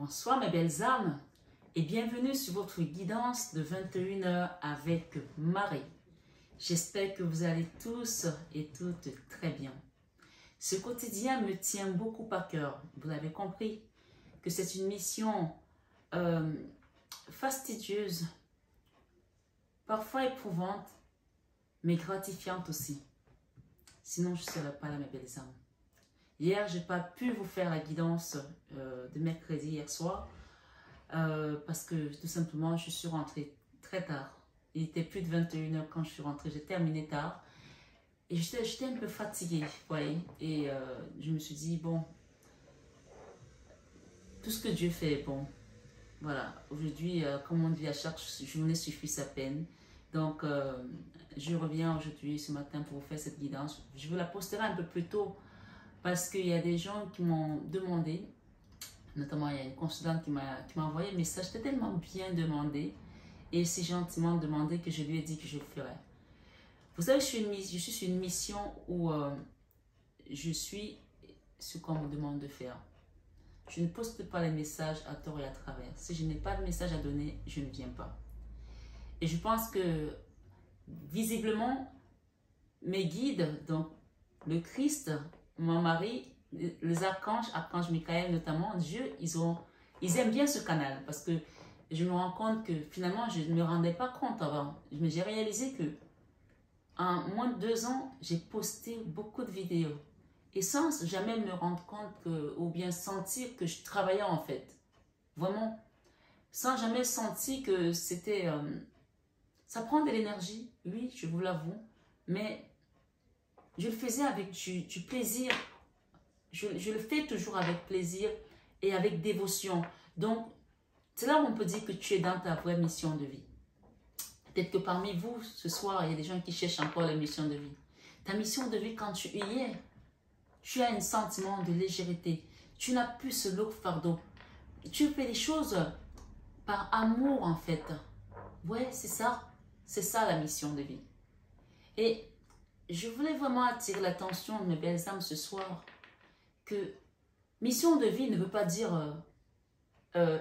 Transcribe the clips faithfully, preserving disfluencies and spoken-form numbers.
Bonsoir mes belles âmes et bienvenue sur votre guidance de vingt et une heures avec Marie. J'espère que vous allez tous et toutes très bien. Ce quotidien me tient beaucoup à cœur. Vous l'avez compris que c'est une mission euh, fastidieuse, parfois éprouvante, mais gratifiante aussi. Sinon, je ne serais pas là, mes belles âmes. Hier, je n'ai pas pu vous faire la guidance euh, de mercredi hier soir euh, parce que tout simplement, je suis rentrée très tard. Il était plus de vingt et une heures quand je suis rentrée. J'ai terminé tard et j'étais un peu fatiguée, vous voyez. Et euh, je me suis dit, bon, tout ce que Dieu fait, bon, voilà. Aujourd'hui, euh, comme on dit, à chaque journée suffit sa peine. Donc, euh, je reviens aujourd'hui, ce matin, pour vous faire cette guidance. Je vous la posterai un peu plus tôt. Parce qu'il y a des gens qui m'ont demandé, notamment il y a une consultante qui m'a envoyé un message, c'était tellement bien demandé et si gentiment demandé que je lui ai dit que je le ferais. Vous savez, je suis, une, je suis sur une mission où euh, je suis ce qu'on me demande de faire. Je ne poste pas les messages à tort et à travers. Si je n'ai pas de message à donner, je ne viens pas. Et je pense que visiblement, mes guides, donc le Christ, mon mari, les archanges, archange Michael notamment, Dieu, ils, ont, ils aiment bien ce canal parce que je me rends compte que finalement, je ne me rendais pas compte avant. Mais j'ai réalisé que en moins de deux ans, j'ai posté beaucoup de vidéos et sans jamais me rendre compte que, ou bien sentir que je travaillais en fait. Vraiment, sans jamais sentir que c'était... Euh, ça prend de l'énergie, oui, je vous l'avoue, mais... je le faisais avec du, du plaisir. Je, je le fais toujours avec plaisir et avec dévotion. Donc, c'est là où on peut dire que tu es dans ta vraie mission de vie. Peut-être que parmi vous, ce soir, il y a des gens qui cherchent encore la mission de vie. Ta mission de vie, quand tu y es, tu as un sentiment de légèreté. Tu n'as plus ce lourd fardeau. Tu fais les choses par amour, en fait. Ouais, c'est ça. C'est ça la mission de vie. Et je voulais vraiment attirer l'attention de mes belles âmes ce soir que mission de vie ne veut pas dire euh, euh,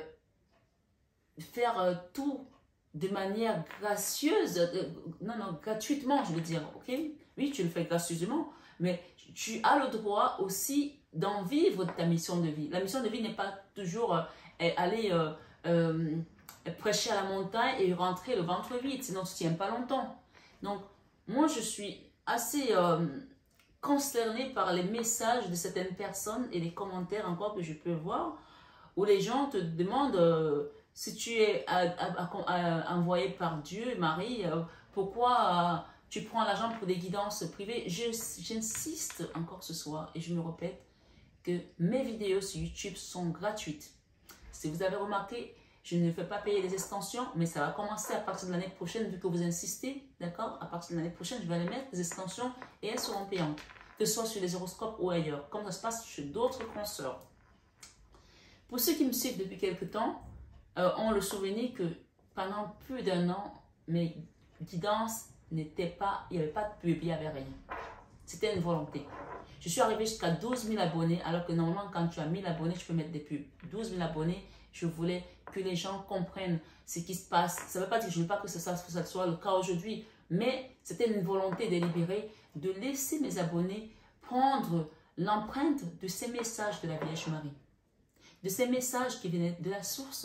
faire euh, tout de manière gracieuse, euh, non, non, gratuitement, je veux dire, ok? Oui, tu le fais gracieusement, mais tu as le droit aussi d'en vivre ta mission de vie. La mission de vie n'est pas toujours euh, aller euh, euh, prêcher à la montagne et rentrer le ventre vide, sinon tu ne tiens pas longtemps. Donc, moi, je suis assez euh, consternée par les messages de certaines personnes et les commentaires encore que je peux voir où les gens te demandent euh, si tu es à, à, à, à, envoyé par Dieu, Marie, euh, pourquoi euh, tu prends l'argent pour des guidances privées. J'insiste encore ce soir et je me répète que mes vidéos sur YouTube sont gratuites. Si vous avez remarqué, je ne fais pas payer les extensions, mais ça va commencer à partir de l'année prochaine, vu que vous insistez, d'accord? À partir de l'année prochaine, je vais les mettre, les extensions, et elles seront payantes, que ce soit sur les horoscopes ou ailleurs, comme ça se passe chez d'autres consoeurs. Pour ceux qui me suivent depuis quelque temps, euh, ont le souvenir que pendant plus d'un an, mes guidances n'étaient pas, il n'y avait pas de pub, il n'y avait rien. C'était une volonté. Je suis arrivée jusqu'à douze mille abonnés, alors que normalement, quand tu as mille abonnés, tu peux mettre des pubs. douze mille abonnés, je voulais que les gens comprennent ce qui se passe. Ça ne veut pas dire que je ne veux pas que ça, que ça soit le cas aujourd'hui, mais c'était une volonté délibérée de laisser mes abonnés prendre l'empreinte de ces messages de la Vierge Marie, de ces messages qui venaient de la source.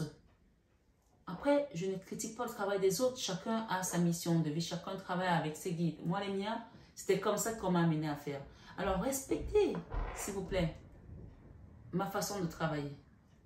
Après, je ne critique pas le travail des autres, chacun a sa mission de vie, chacun travaille avec ses guides. Moi, les miens, c'était comme ça qu'on m'a amené à faire. Alors, respectez, s'il vous plaît, ma façon de travailler.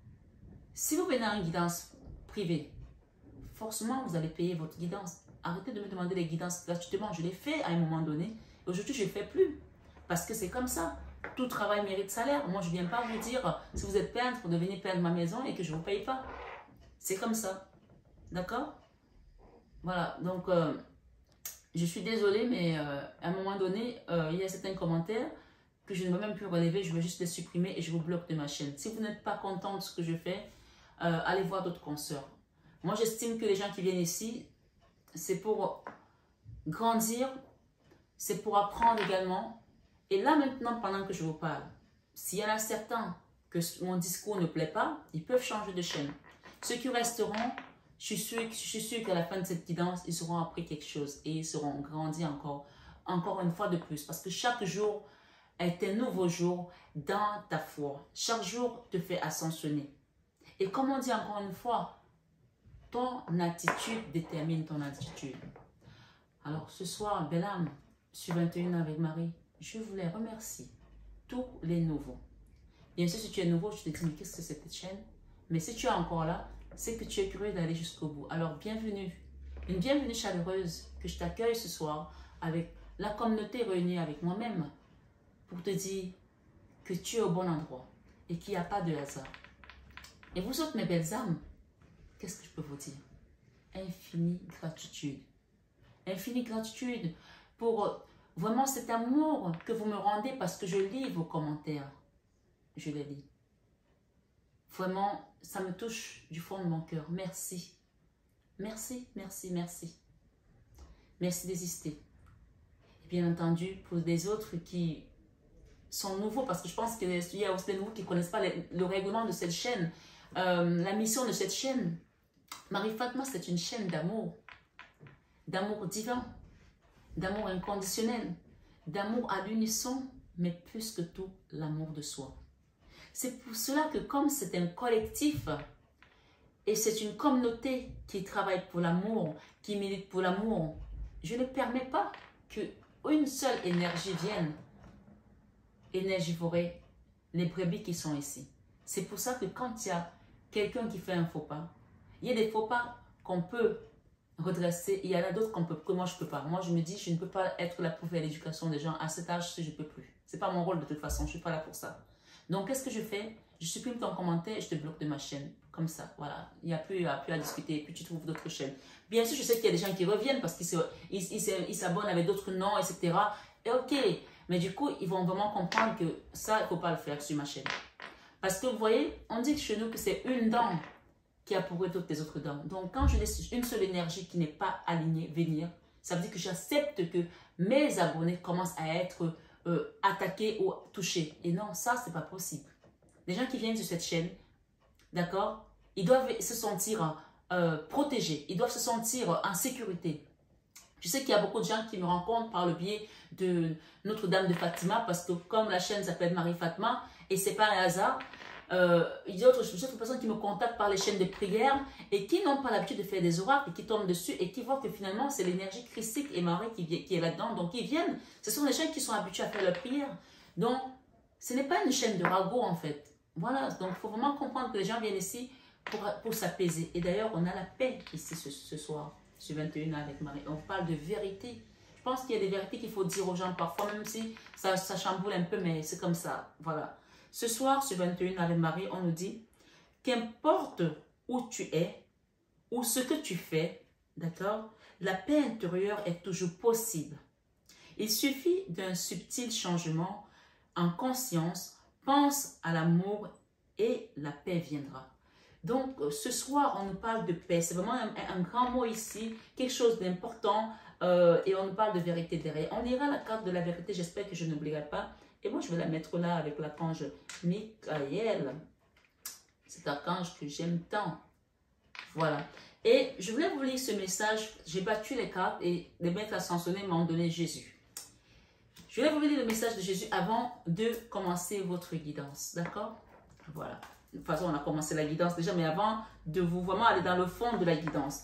Si vous venez à une guidance privée, forcément, vous allez payer votre guidance. Arrêtez de me demander les guidances gratuitement. Je l'ai fait à un moment donné. Aujourd'hui, je ne le fais plus. Parce que c'est comme ça. Tout travail mérite salaire. Moi, je ne viens pas vous dire, si vous êtes peintre, de venir peindre ma maison et que je ne vous paye pas. C'est comme ça. D'accord? Voilà. Donc, euh, je suis désolée, mais euh, à un moment donné, euh, il y a certains commentaires que je ne veux même plus relever. Je veux juste les supprimer et je vous bloque de ma chaîne. Si vous n'êtes pas content de ce que je fais, Euh, allez voir d'autres consoeurs. Moi, j'estime que les gens qui viennent ici, c'est pour grandir, c'est pour apprendre également. Et là, maintenant, pendant que je vous parle, s'il y en a certains que mon discours ne plaît pas, ils peuvent changer de chaîne. Ceux qui resteront, je suis sûre, je suis sûre qu'à la fin de cette guidance, ils auront appris quelque chose et ils seront grandis encore, encore une fois de plus. Parce que chaque jour est un nouveau jour dans ta foi. Chaque jour te fait ascensionner. Et comme on dit encore une fois, ton attitude détermine ton attitude. Alors ce soir, belle âme, sur vingt et un avec Marie, je voulais remercier tous les nouveaux. Bien sûr, si tu es nouveau, je te dis, mais qu'est-ce que c'est cette chaîne? Mais si tu es encore là, c'est que tu es curieux d'aller jusqu'au bout. Alors, bienvenue. Une bienvenue chaleureuse que je t'accueille ce soir avec la communauté réunie avec moi-même pour te dire que tu es au bon endroit et qu'il n'y a pas de hasard. Et vous autres, mes belles âmes, qu'est-ce que je peux vous dire? Infinie gratitude. Infinie gratitude pour vraiment cet amour que vous me rendez parce que je lis vos commentaires. Je les lis. Vraiment, ça me touche du fond de mon cœur. Merci. Merci, merci, merci. Merci d'exister. Et bien entendu, pour les autres qui sont nouveaux, parce que je pense qu'il y a aussi des nouveaux qui ne connaissent pas les, le règlement de cette chaîne, euh, la mission de cette chaîne. Marie Fatma, c'est une chaîne d'amour. D'amour divin. D'amour inconditionnel. D'amour à l'unisson, mais plus que tout, l'amour de soi. C'est pour cela que comme c'est un collectif et c'est une communauté qui travaille pour l'amour, qui milite pour l'amour, je ne permets pas qu'une seule énergie vienne énergivorer les brebis qui sont ici. C'est pour ça que quand il y a quelqu'un qui fait un faux pas, il y a des faux pas qu'on peut redresser, il y en a d'autres qu'on peut, que moi je ne peux pas. Moi je me dis, je ne peux pas être là pour faire l'éducation des gens à cet âge si je ne peux plus. Ce n'est pas mon rôle de toute façon, je ne suis pas là pour ça. Donc, qu'est-ce que je fais? Je supprime ton commentaire et je te bloque de ma chaîne. Comme ça, voilà. Il n'y a plus, a plus à discuter et puis tu trouves d'autres chaînes. Bien sûr, je sais qu'il y a des gens qui reviennent parce qu'ils s'abonnent avec d'autres noms, et cetera. Et ok, mais du coup, ils vont vraiment comprendre que ça, il ne faut pas le faire sur ma chaîne. Parce que vous voyez, on dit chez nous que c'est une dent qui a pourri toutes les autres dents. Donc, quand je laisse une seule énergie qui n'est pas alignée venir, ça veut dire que j'accepte que mes abonnés commencent à être Euh, attaquer ou toucher. Et non, ça, c'est pas possible. Les gens qui viennent sur cette chaîne, d'accord, ils doivent se sentir euh, protégés. Ils doivent se sentir en sécurité. Je sais qu'il y a beaucoup de gens qui me rencontrent par le biais de Notre-Dame de Fatima parce que comme la chaîne s'appelle Marie Fatma et c'est pas un hasard, Euh, il y a d'autres personnes qui me contactent par les chaînes de prière et qui n'ont pas l'habitude de faire des oracles et qui tombent dessus et qui voient que finalement c'est l'énergie christique et Marie qui, qui est là-dedans. Donc ils viennent. Ce sont des chaînes qui sont habituées à faire leur prière. Donc ce n'est pas une chaîne de ragots en fait. Voilà. Donc il faut vraiment comprendre que les gens viennent ici pour, pour s'apaiser. Et d'ailleurs on a la paix ici ce, ce soir sur vingt et un avec Marie. On parle de vérité. Je pense qu'il y a des vérités qu'il faut dire aux gens parfois même si ça, ça chamboule un peu mais c'est comme ça. Voilà. Ce soir, sur vingt et un avec Marie, on nous dit qu'importe où tu es ou ce que tu fais, d'accord, la paix intérieure est toujours possible. Il suffit d'un subtil changement en conscience, pense à l'amour et la paix viendra. Donc, ce soir, on nous parle de paix. C'est vraiment un, un grand mot ici, quelque chose d'important euh, et on nous parle de vérité derrière. On lira la carte de la vérité, j'espère que je n'oublierai pas. Et moi, je vais la mettre là avec l'archange Michael. Cet archange que j'aime tant. Voilà. Et je voulais vous lire ce message. J'ai battu les cartes et les maîtres ascensionnés m'ont donné Jésus. Je voulais vous lire le message de Jésus avant de commencer votre guidance. D'accord? Voilà. De toute façon, on a commencé la guidance déjà, mais avant de vous vraiment aller dans le fond de la guidance.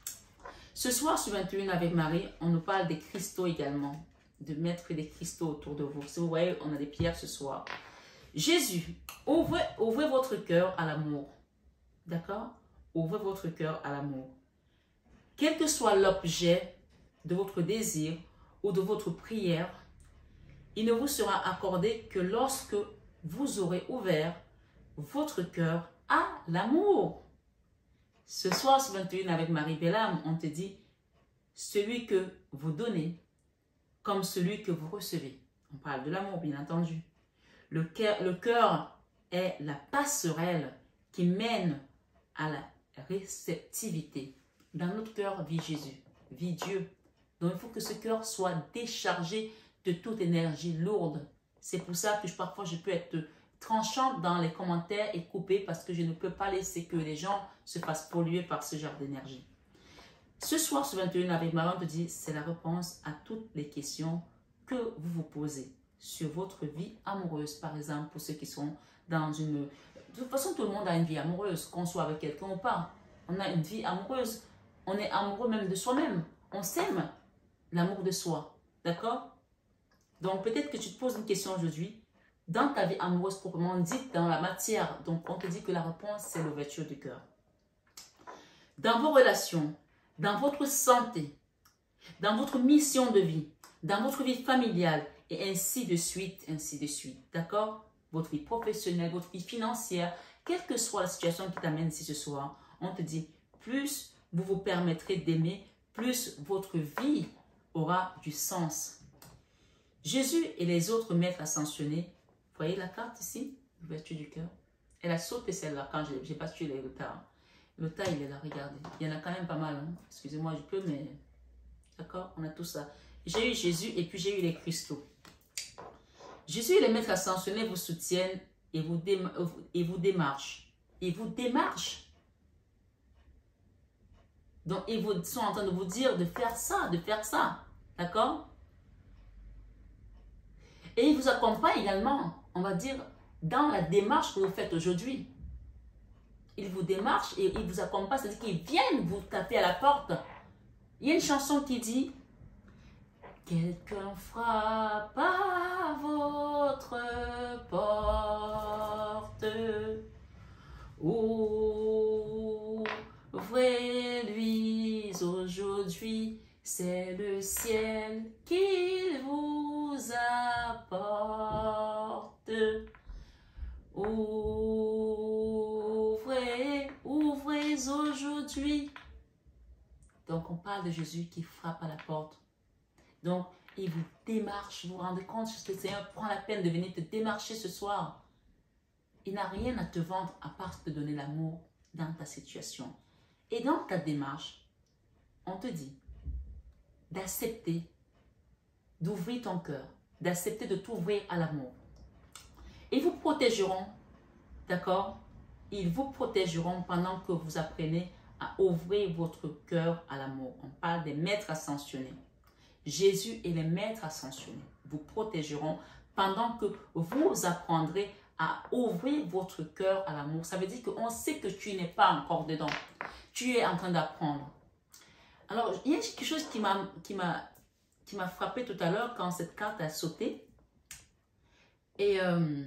Ce soir, sur vingt et un avec Marie, on nous parle des cristaux également. De mettre des cristaux autour de vous. Si vous voyez, on a des pierres ce soir. Jésus, ouvrez, ouvrez votre cœur à l'amour. D'accord? Ouvrez votre cœur à l'amour. Quel que soit l'objet de votre désir ou de votre prière, il ne vous sera accordé que lorsque vous aurez ouvert votre cœur à l'amour. Ce soir, sur vingt et un avec Marie Bellam, on te dit, celui que vous donnez, comme celui que vous recevez. On parle de l'amour, bien entendu. Le cœur, le cœur est la passerelle qui mène à la réceptivité. Dans notre cœur vit Jésus, vit Dieu. Donc il faut que ce cœur soit déchargé de toute énergie lourde. C'est pour ça que je, parfois je peux être tranchante dans les commentaires et coupée parce que je ne peux pas laisser que les gens se fassent polluer par ce genre d'énergie. Ce soir, sur vingt et une avril, ma maman te dit, c'est la réponse à toutes les questions que vous vous posez sur votre vie amoureuse, par exemple, pour ceux qui sont dans une... De toute façon, tout le monde a une vie amoureuse, qu'on soit avec quelqu'un ou pas. On a une vie amoureuse. On est amoureux même de soi-même. On s'aime, l'amour de soi. D'accord? Donc, peut-être que tu te poses une question aujourd'hui. Dans ta vie amoureuse proprement dite, dans la matière, donc on te dit que la réponse, c'est l'ouverture du cœur. Dans vos relations, dans votre santé, dans votre mission de vie, dans votre vie familiale, et ainsi de suite, ainsi de suite. D'accord? Votre vie professionnelle, votre vie financière, quelle que soit la situation qui t'amène ici ce soir, on te dit, plus vous vous permettrez d'aimer, plus votre vie aura du sens. Jésus et les autres maîtres ascensionnés, vous voyez la carte ici, l'ouverture du cœur. Elle a sauté celle-là quand je n'ai pas tué le tas. Le tas, il est là, regardez. Il y en a quand même pas mal. Hein. Excusez-moi, je peux, mais... D'accord? On a tout ça. J'ai eu Jésus et puis j'ai eu les cristaux. Jésus et les maîtres ascensionnés vous soutiennent et vous, et vous démarchent. Ils vous démarchent. Donc, ils vous sont en train de vous dire de faire ça, de faire ça. D'accord? Et ils vous accompagnent également, on va dire, dans la démarche que vous faites aujourd'hui. Ils vous démarchent et ils vous accompagnent, c'est-à-dire qu'ils viennent vous taper à la porte. Il y a une chanson qui dit « Quelqu'un frappe à votre porte, ouvrez-lui aujourd'hui, c'est le ciel qu'il vous apporte. » Ouvrez, ouvrez aujourd'hui. Donc, on parle de Jésus qui frappe à la porte. Donc, il vous démarche. Vous vous rendez compte que le Seigneur prend la peine de venir te démarcher ce soir. Il n'a rien à te vendre à part te donner l'amour dans ta situation. Et dans ta démarche, on te dit d'accepter, d'ouvrir ton cœur, d'accepter de t'ouvrir à l'amour. Ils vous protégeront, d'accord? Ils vous protégeront pendant que vous apprenez à ouvrir votre cœur à l'amour. On parle des maîtres ascensionnés. Jésus et les maîtres ascensionnés vous protégeront pendant que vous apprendrez à ouvrir votre cœur à l'amour. Ça veut dire qu'on sait que tu n'es pas encore dedans. Tu es en train d'apprendre. Alors, il y a quelque chose qui m'a qui m'a qui m'a frappé tout à l'heure quand cette carte a sauté. Et euh,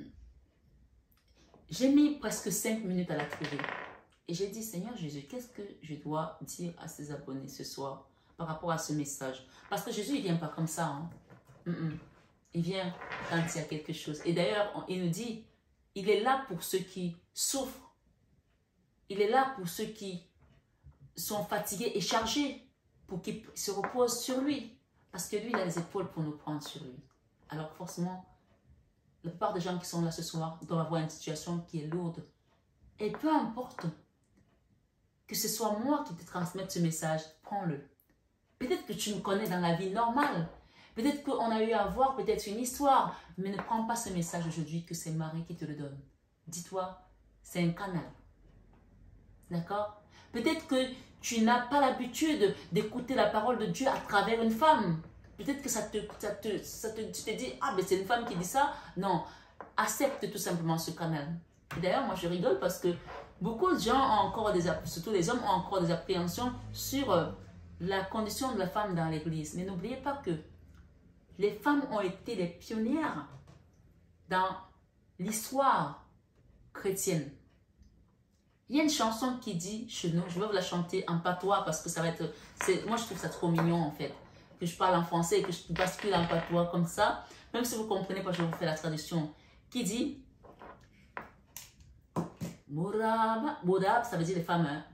j'ai mis presque cinq minutes à la trouver. Et j'ai dit, Seigneur Jésus, qu'est-ce que je dois dire à ces abonnés ce soir par rapport à ce message? Parce que Jésus, il ne vient pas comme ça. Hein? Mm -mm. Il vient quand il y a quelque chose. Et d'ailleurs, il nous dit, il est là pour ceux qui souffrent. Il est là pour ceux qui sont fatigués et chargés, pour qu'ils se reposent sur lui. Parce que lui, il a les épaules pour nous prendre sur lui. Alors forcément, la plupart des gens qui sont là ce soir doivent avoir une situation qui est lourde. Et peu importe que ce soit moi qui te transmette ce message, prends-le. Peut-être que tu me connais dans la vie normale. Peut-être qu'on a eu à voir peut-être une histoire. Mais ne prends pas ce message aujourd'hui que c'est Marie qui te le donne. Dis-toi, c'est un canal. D'accord? Peut-être que tu n'as pas l'habitude d'écouter la parole de Dieu à travers une femme. Peut-être que ça te, ça te, ça te, tu te dis, ah, mais c'est une femme qui dit ça. Non, accepte tout simplement ce canal. D'ailleurs, moi, je rigole parce que beaucoup de gens ont encore des, surtout les hommes, ont encore des appréhensions sur euh, la condition de la femme dans l'église. Mais n'oubliez pas que les femmes ont été les pionnières dans l'histoire chrétienne. Il y a une chanson qui dit, je, je vais vous la chanter en patois parce que ça va être, moi je trouve ça trop mignon en fait, que je parle en français et que je bascule en patois comme ça, même si vous ne comprenez pas, je vais vous faire la traduction, qui dit, Modab, Modab, ça veut dire les femmes, hein?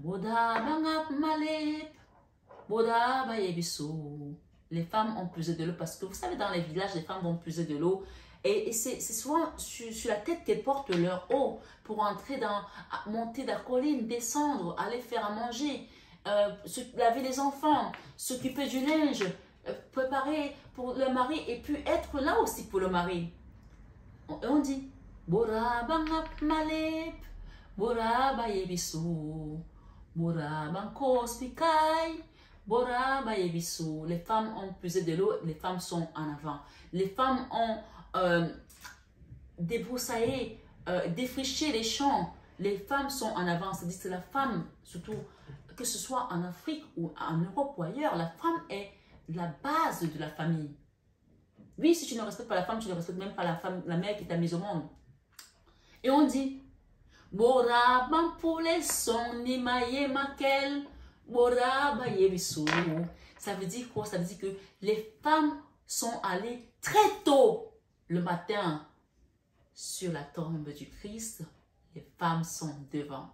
Les femmes ont puisé de l'eau parce que vous savez, dans les villages, les femmes vont puiser de l'eau. Et, et c'est souvent sur, sur la tête qu'elles portent leur eau pour entrer dans, monter la colline, descendre, aller faire à manger, euh, se, laver les enfants, s'occuper du linge, euh, préparer pour le mari et puis être là aussi pour le mari. On, on dit, Bora bangap malep, bora bayebisu, bora bankos pikai, bora bayebisu. Les femmes ont puisé de l'eau, les femmes sont en avant. Les femmes ont euh, débroussaillé, euh, défriché les champs. Les femmes sont en avant. C'est-à-dire que la femme, surtout que ce soit en Afrique ou en Europe ou ailleurs, la femme est la base de la famille. Oui, si tu ne respectes pas la femme, tu ne respectes même pas la femme, la mère qui t'a mise au monde. Et on dit, Bora bampule son ni maye makel, bora bayebisu. Ça veut dire quoi? Ça veut dire que les femmes sont allées très tôt le matin sur la tombe du Christ. Les femmes sont devant.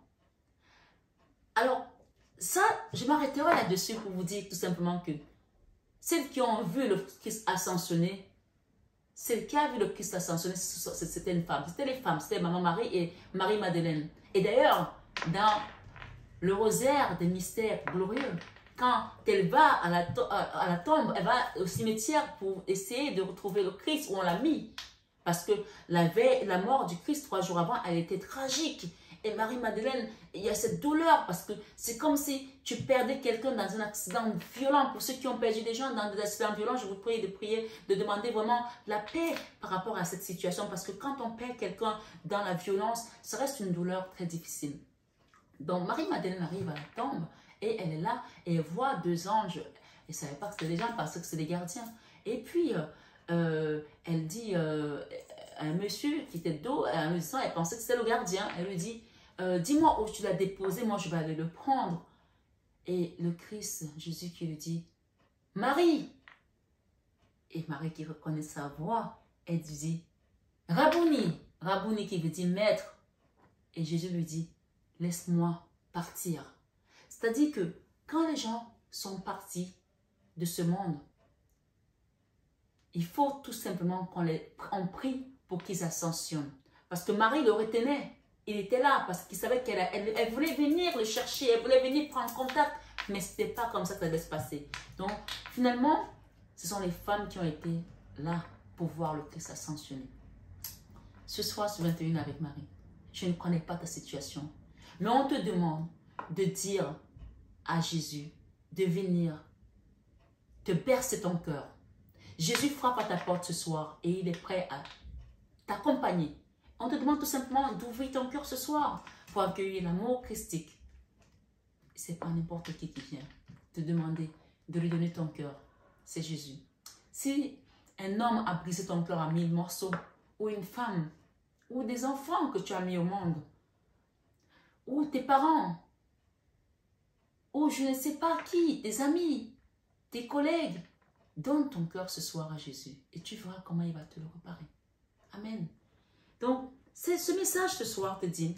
Alors, ça, je m'arrêterai là-dessus pour vous dire tout simplement que celles qui ont vu le Christ ascensionné, celle qui a vu le Christ ascensionné, c'était une femme. C'était les femmes, c'était Maman Marie et Marie-Madeleine. Et d'ailleurs, dans le rosaire des mystères glorieux, quand elle va à la, à la tombe, elle va au cimetière pour essayer de retrouver le Christ où on l'a mis. Parce que la, veille, la mort du Christ, trois jours avant, elle était tragique. Et Marie-Madeleine, il y a cette douleur parce que c'est comme si tu perdais quelqu'un dans un accident violent. Pour ceux qui ont perdu des gens dans des accidents violents, je vous prie de prier, de demander vraiment la paix par rapport à cette situation. Parce que quand on perd quelqu'un dans la violence, ça reste une douleur très difficile. Donc Marie-Madeleine arrive à la tombe et elle est là et elle voit deux anges. Elle ne savait pas que c'était des gens parce que c'est des gardiens. Et puis, euh, elle dit euh, à un monsieur qui était de dos, en lui disant, elle pensait que c'était le gardien. Elle lui dit, Euh, dis-moi où tu l'as déposé, moi je vais aller le prendre. Et le Christ, Jésus qui lui dit, Marie. Et Marie qui reconnaît sa voix, elle lui dit, Rabouni. Rabouni qui veut dire maître. Et Jésus lui dit, laisse-moi partir. C'est-à-dire que quand les gens sont partis de ce monde, il faut tout simplement qu'on les on prie pour qu'ils ascensionnent. Parce que Marie le retenait. Il était là parce qu'il savait qu'elle elle, elle voulait venir le chercher, elle voulait venir prendre contact, mais ce n'était pas comme ça que ça allait se passer. Donc, finalement, ce sont les femmes qui ont été là pour voir le Christ ascensionner. Ce soir, sur vingt et une avec Marie, je ne connais pas ta situation, mais on te demande de dire à Jésus de venir te bercer ton cœur. Jésus frappe à ta porte ce soir et il est prêt à t'accompagner. On te demande tout simplement d'ouvrir ton cœur ce soir pour accueillir l'amour christique. Ce n'est pas n'importe qui qui vient te demander de lui donner ton cœur. C'est Jésus. Si un homme a brisé ton cœur en mille morceaux, ou une femme, ou des enfants que tu as mis au monde, ou tes parents, ou je ne sais pas qui, des amis, tes collègues, donne ton cœur ce soir à Jésus et tu verras comment il va te le réparer. Amen. Donc, c'est ce message ce soir te dit,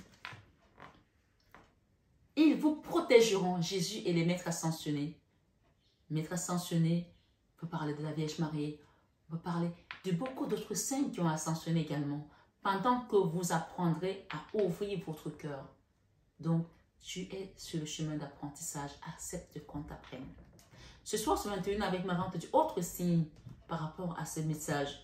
ils vous protégeront, Jésus et les maîtres ascensionnés. Maîtres ascensionnés, on peut parler de la Vierge Marie, on peut parler de beaucoup d'autres saints qui ont ascensionné également, pendant que vous apprendrez à ouvrir votre cœur. Donc, tu es sur le chemin d'apprentissage, accepte qu'on t'apprenne. Ce soir, sur vingt et une avec Marie, on te dit autre signe par rapport à ce message.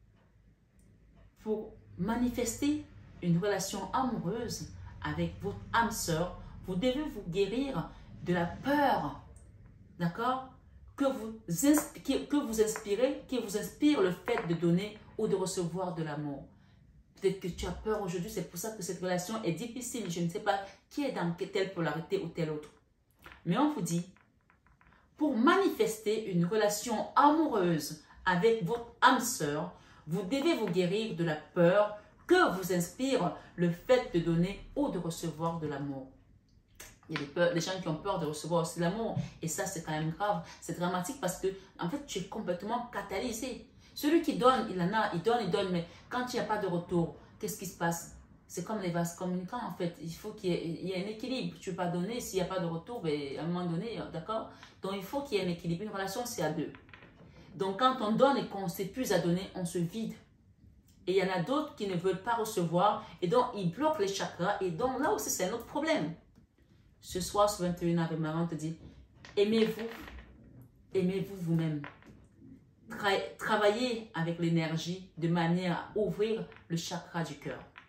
Pour manifester une relation amoureuse avec votre âme sœur, vous devez vous guérir de la peur, d'accord, que vous, que vous inspirez, qui vous inspire le fait de donner ou de recevoir de l'amour. Peut-être que tu as peur aujourd'hui, c'est pour ça que cette relation est difficile. Je ne sais pas qui est dans telle polarité ou telle autre. Mais on vous dit, pour manifester une relation amoureuse avec votre âme sœur, vous devez vous guérir de la peur que vous inspire le fait de donner ou de recevoir de l'amour. Il y a des, peurs, des gens qui ont peur de recevoir aussi de l'amour. Et ça, c'est quand même grave. C'est dramatique parce que, en fait, tu es complètement catalysé. Celui qui donne, il en a, il donne, il donne. Mais quand il n'y a pas de retour, qu'est-ce qui se passe? C'est comme les vases communicants, en fait. Il faut qu'il y, y ait un équilibre. Tu ne peux pas donner s'il n'y a pas de retour. Mais à un moment donné, d'accord? Donc, il faut qu'il y ait un équilibre. Une relation, c'est à deux. Donc, quand on donne et qu'on s'épuise à donner, on se vide. Et il y en a d'autres qui ne veulent pas recevoir. Et donc, ils bloquent les chakras. Et donc, là aussi, c'est un autre problème. Ce soir, sur vingt et une avec Maman, on te dit, aimez-vous, aimez-vous vous-même. Tra travaillez avec l'énergie de manière à ouvrir le chakra du cœur.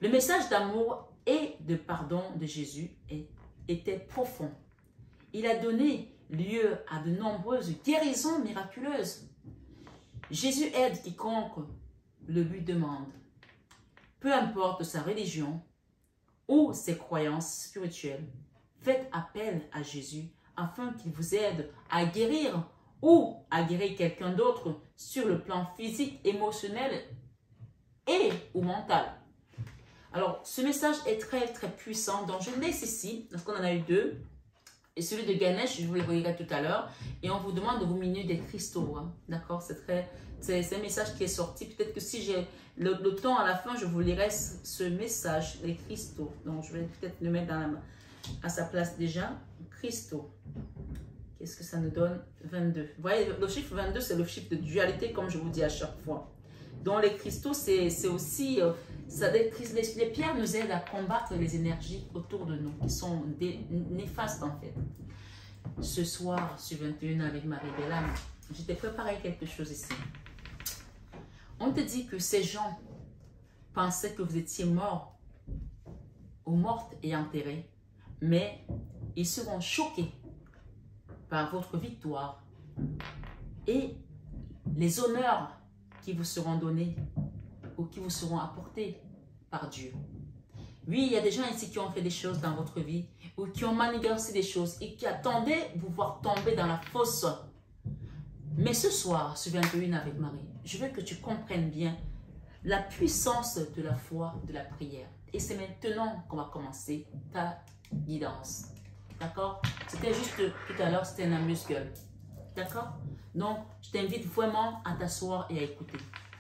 Le message d'amour et de pardon de Jésus est, était profond. Il a donné lieu à de nombreuses guérisons miraculeuses. Jésus aide quiconque le lui demande. Peu importe sa religion ou ses croyances spirituelles, faites appel à Jésus afin qu'il vous aide à guérir ou à guérir quelqu'un d'autre sur le plan physique, émotionnel et ou mental. Alors, ce message est très très puissant, donc je le laisse ici, parce qu'on en a eu deux. Et celui de Ganesh, je vous le relirai tout à l'heure. Et on vous demande de vous munir des cristaux. Hein. D'accord? C'est très, c'est un message qui est sorti. Peut-être que si j'ai le, le temps à la fin, je vous lirai ce message, les cristaux. Donc, je vais peut-être le mettre dans la, à sa place déjà. Cristaux. Qu'est-ce que ça nous donne? vingt-deux. Vous voyez, le chiffre vingt-deux, c'est le chiffre de dualité, comme je vous dis à chaque fois. Donc, les cristaux, c'est aussi... Euh, ça, les, les pierres nous aident à combattre les énergies autour de nous, qui sont dé, néfastes en fait. Ce soir, sur vingt et une avec Marie-Bella, je t'ai préparé quelque chose ici. On te dit que ces gens pensaient que vous étiez mort ou morte et enterrés, mais ils seront choqués par votre victoire et les honneurs qui vous seront donnés ou qui vous seront apportés par Dieu. Oui, il y a des gens ici qui ont fait des choses dans votre vie ou qui ont manigancé des choses et qui attendaient vous voir tomber dans la fosse. Mais ce soir, sur vingt et une avec Marie, je veux que tu comprennes bien la puissance de la foi, de la prière. Et c'est maintenant qu'on va commencer ta guidance. D'accord? C'était juste tout à l'heure, c'était un amuse-gueule. D'accord? Donc, je t'invite vraiment à t'asseoir et à écouter.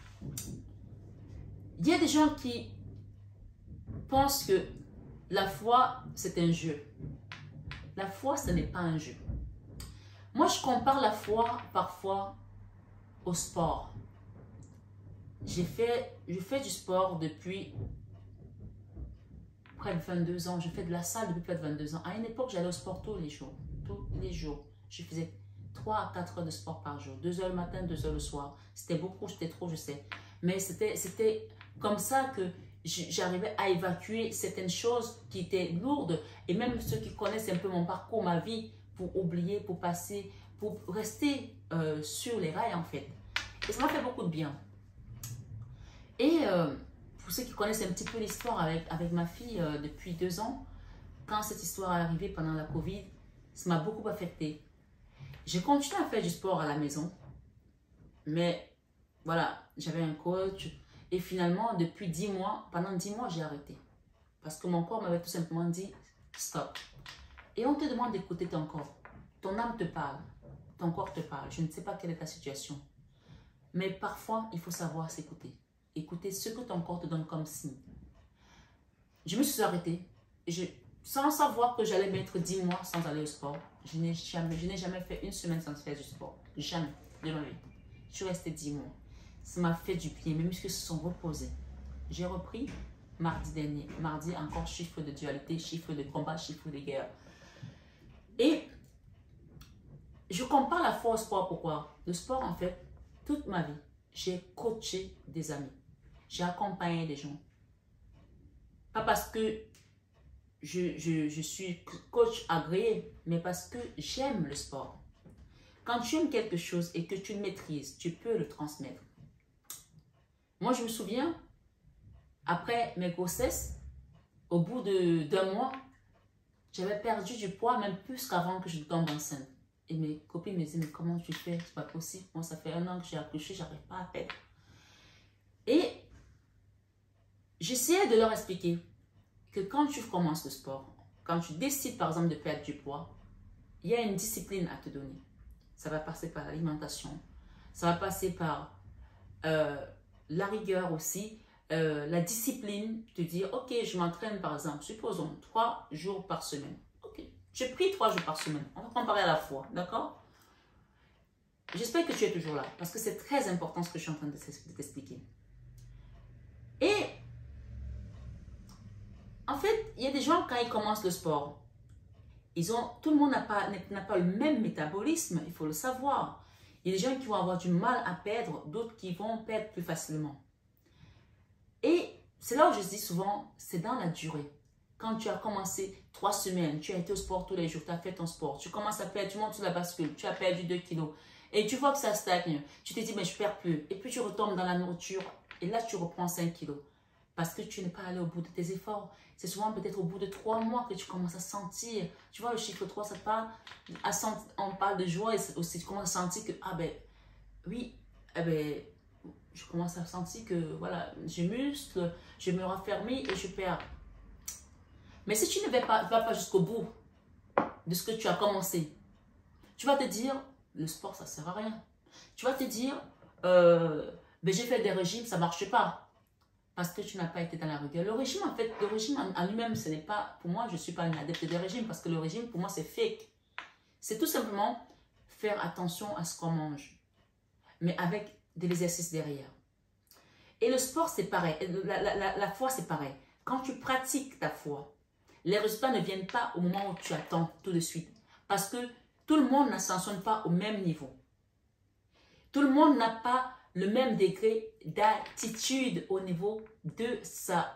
Il y a des gens qui pensent que la foi, c'est un jeu. La foi, ce n'est pas un jeu. Moi, je compare la foi parfois au sport. J'ai fait, je fais du sport depuis près de vingt-deux ans. Je fais de la salle depuis près de vingt-deux ans. À une époque, j'allais au sport tous les jours. Tous les jours. Je faisais trois à quatre heures de sport par jour. deux heures le matin, deux heures le soir. C'était beaucoup, c'était trop, je sais. Mais c'était comme ça que j'arrivais à évacuer certaines choses qui étaient lourdes. Et même ceux qui connaissent un peu mon parcours, ma vie, pour oublier, pour passer, pour rester euh, sur les rails en fait. Et ça m'a fait beaucoup de bien. Et euh, pour ceux qui connaissent un petit peu l'histoire avec, avec ma fille euh, depuis deux ans, quand cette histoire est arrivée pendant la Covid, ça m'a beaucoup affecté. J'ai continué à faire du sport à la maison, mais voilà, j'avais un coach et finalement, depuis dix mois, pendant dix mois, j'ai arrêté. Parce que mon corps m'avait tout simplement dit stop. Et on te demande d'écouter ton corps. Ton âme te parle, ton corps te parle. Je ne sais pas quelle est ta situation. Mais parfois, il faut savoir s'écouter. Écouter ce que ton corps te donne comme signe. Je me suis arrêtée. Je, sans savoir que j'allais mettre dix mois sans aller au sport. Je n'ai jamais, je n'ai jamais fait une semaine sans faire du sport. Jamais de ma vie. Je suis restée dix mois. Ça m'a fait du bien. Mes muscles se sont reposés. J'ai repris mardi dernier. Mardi, encore chiffre de dualité, chiffre de combat, chiffre de guerre. Et je compare la foi au sport. Pourquoi? Le sport, en fait, toute ma vie, j'ai coaché des amis. J'ai accompagné des gens. Pas parce que je, je, je suis coach agréé, mais parce que j'aime le sport. Quand tu aimes quelque chose et que tu le maîtrises, tu peux le transmettre. Moi, je me souviens, après mes grossesses, au bout d'un mois, j'avais perdu du poids, même plus qu'avant que je tombe enceinte. Et mes copines me disaient, mais comment tu fais? C'est pas possible. Moi, ça fait un an que j'ai accouché, j'arrive pas à perdre. Et j'essayais de leur expliquer que quand tu commences le sport, quand tu décides par exemple de perdre du poids, il y a une discipline à te donner. Ça va passer par l'alimentation, ça va passer par euh, la rigueur aussi, euh, la discipline, te dire, ok, je m'entraîne par exemple, supposons, trois jours par semaine. Ok, j'ai pris trois jours par semaine, on va comparer à la fois, d'accord? J'espère que tu es toujours là, parce que c'est très important ce que je suis en train de t'expliquer. Et en fait, il y a des gens, quand ils commencent le sport, ils ont, tout le monde n'a pas, n'a pas le même métabolisme, il faut le savoir. Il y a des gens qui vont avoir du mal à perdre, d'autres qui vont perdre plus facilement. Et c'est là où je dis souvent, c'est dans la durée. Quand tu as commencé trois semaines, tu as été au sport tous les jours, tu as fait ton sport, tu commences à perdre, tu montes sur la bascule, tu as perdu deux kilos et tu vois que ça stagne. Tu te dis, mais je ne perds plus. Et puis tu retombes dans la nourriture et là tu reprends cinq kilos parce que tu n'es pas allé au bout de tes efforts. C'est souvent peut-être au bout de trois mois que tu commences à sentir. Tu vois, le chiffre trois, ça te parle, à sent, on parle de joie et aussi tu commences à sentir que, ah ben, oui, eh ben, je commence à sentir que, voilà, je muscle, je me raffermis et je perds. Mais si tu ne vas pas, vas pas jusqu'au bout de ce que tu as commencé, tu vas te dire, le sport, ça ne sert à rien. Tu vas te dire, euh, ben, j'ai fait des régimes, ça ne marche pas. Parce que tu n'as pas été dans la rigueur. Le régime, en fait, le régime en, en lui-même, ce n'est pas, pour moi, je ne suis pas une adepte des régimes, parce que le régime, pour moi, c'est fake. C'est tout simplement faire attention à ce qu'on mange, mais avec de l'exercice derrière. Et le sport, c'est pareil. La, la, la, la foi, c'est pareil. Quand tu pratiques ta foi, les résultats ne viennent pas au moment où tu attends tout de suite. Parce que tout le monde n'ascensionne pas au même niveau. Tout le monde n'a pas le même degré d'attitude au niveau de sa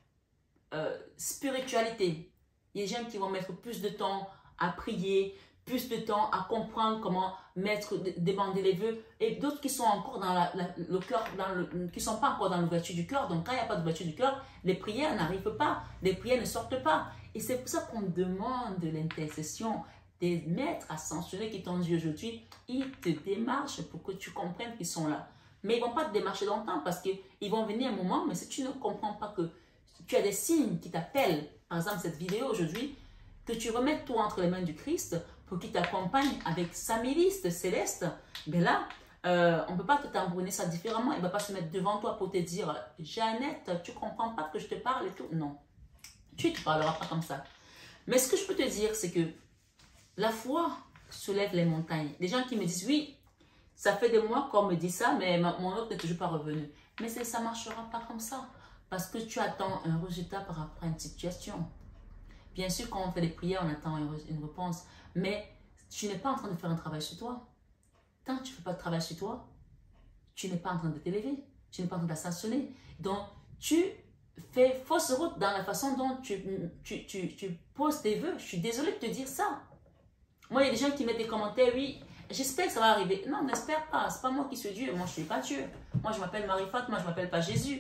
euh, spiritualité. Il y a des gens qui vont mettre plus de temps à prier, plus de temps à comprendre comment mettre, demander les vœux, et d'autres qui sont encore dans la, la, le cœur, qui ne sont pas encore dans l'ouverture du cœur. Donc quand il n'y a pas d'ouverture du cœur, les prières n'arrivent pas, les prières ne sortent pas. Et c'est pour ça qu'on demande de l'intercession des maîtres ascensionnés qui t'ont dit aujourd'hui, ils te démarchent pour que tu comprennes qu'ils sont là. Mais ils ne vont pas te démarcher longtemps parce qu'ils vont venir un moment, mais si tu ne comprends pas que tu as des signes qui t'appellent, par exemple cette vidéo aujourd'hui, que tu remettes tout entre les mains du Christ pour qu'il t'accompagne avec sa milice céleste, ben là, euh, on ne peut pas te tambouriner ça différemment. Il ne va pas se mettre devant toi pour te dire « Jeannette, tu ne comprends pas que je te parle et tout ». Non, tu ne te parleras pas comme ça. Mais ce que je peux te dire, c'est que la foi soulève les montagnes. Les gens qui me disent « Oui, ça fait des mois qu'on me dit ça, mais mon autre n'est toujours pas revenu. » Mais ça ne marchera pas comme ça. Parce que tu attends un résultat par rapport à une situation. Bien sûr, quand on fait des prières, on attend une réponse. Mais tu n'es pas en train de faire un travail sur toi. Tant que tu ne fais pas de travail sur toi, tu n'es pas en train de t'élever. Tu n'es pas en train d'ascensionner. Donc, tu fais fausse route dans la façon dont tu, tu, tu, tu poses tes vœux. Je suis désolée de te dire ça. Moi, il y a des gens qui mettent des commentaires, oui, j'espère que ça va arriver. Non, n'espère pas. Ce n'est pas moi qui suis Dieu. Moi, je ne suis pas Dieu. Moi, je m'appelle Marie-Fat. Moi, je ne m'appelle pas Jésus.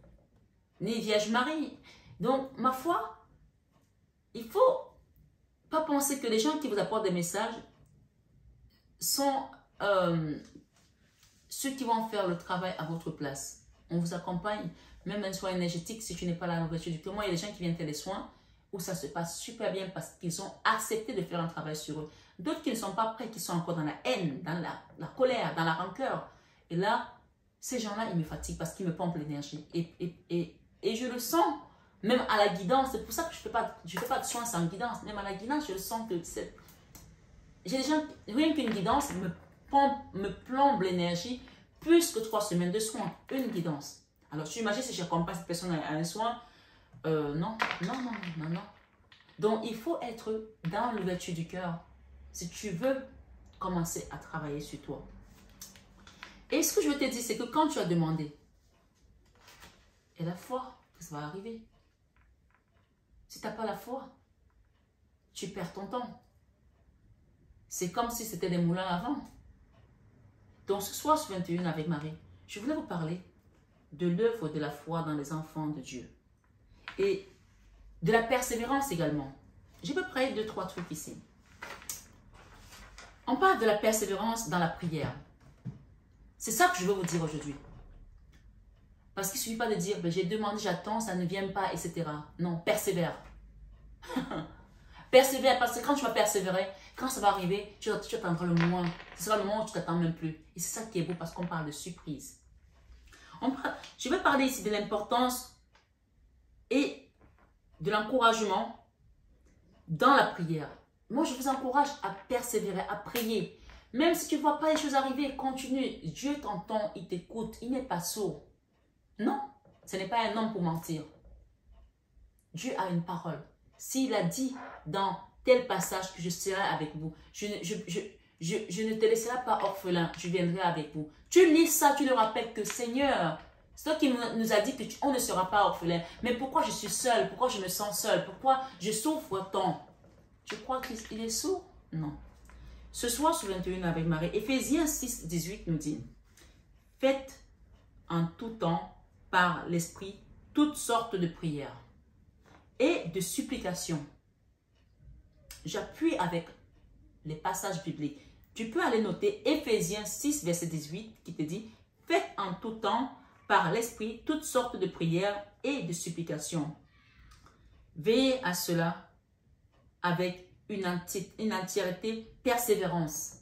Ni Vierge Marie. Donc, ma foi, il ne faut pas penser que les gens qui vous apportent des messages sont euh, ceux qui vont faire le travail à votre place. On vous accompagne, même un soin énergétique, si tu n'es pas là à l'ouverture du cœur. Moi, il y a des gens qui viennent faire des soins où ça se passe super bien parce qu'ils ont accepté de faire un travail sur eux. D'autres qui ne sont pas prêts, qui sont encore dans la haine, dans la, la colère, dans la rancœur. Et là, ces gens-là, ils me fatiguent parce qu'ils me pompent l'énergie. Et, et, et, et je le sens, même à la guidance. C'est pour ça que je ne fais, fais pas de soins sans guidance. Même à la guidance, je le sens que c'est... J'ai des gens, rien qu'une guidance me, pompe, me plombe l'énergie plus que trois semaines de soins. Une guidance. Alors, tu imagines si j'accompagne cette personne à un soin, euh, non, non, non, non, non. Donc, il faut être dans l'ouverture du cœur si tu veux commencer à travailler sur toi. Et ce que je veux te dire, c'est que quand tu as demandé, et la foi que ça va arriver. Si tu n'as pas la foi, tu perds ton temps. C'est comme si c'était des moulins à vent. Donc, ce soir sur vingt et une avec Marie, je voulais vous parler de l'œuvre de la foi dans les enfants de Dieu. Et de la persévérance également. Je vais parler de deux, trois trucs ici. On parle de la persévérance dans la prière. C'est ça que je veux vous dire aujourd'hui. Parce qu'il ne suffit pas de dire, ben, j'ai demandé, j'attends, ça ne vient pas, et cetera. Non, persévère. Persévère, parce que quand tu vas persévérer, quand ça va arriver, tu, tu attendras le moment. Ce sera le moment où tu ne t'attends même plus. Et c'est ça qui est beau, parce qu'on parle de surprise. On parle, je vais parler ici de l'importance et de l'encouragement dans la prière. Moi, je vous encourage à persévérer, à prier. Même si tu ne vois pas les choses arriver, continue. Dieu t'entend, il t'écoute, il n'est pas sourd. Non, ce n'est pas un homme pour mentir. Dieu a une parole. S'il a dit dans tel passage que je serai avec vous, je, je, je, je, je ne te laisserai pas orphelin, je viendrai avec vous. Tu lis ça, tu le rappelles que Seigneur, C'est toi qui nous a dit qu'on ne sera pas orphelin. Mais pourquoi je suis seule? Pourquoi je me sens seule? Pourquoi je souffre tant? Tu crois qu'il est sourd? Non. Ce soir, sur vingt et un avec Marie, Éphésiens six, dix-huit nous dit, « Faites en tout temps, par l'Esprit, toutes sortes de prières et de supplications. » J'appuie avec les passages bibliques. Tu peux aller noter Éphésiens six, verset dix-huit, qui te dit, « Faites en tout temps, par l'Esprit, toutes sortes de prières et de supplications. » Veillez à cela avec une, une entièreté persévérance.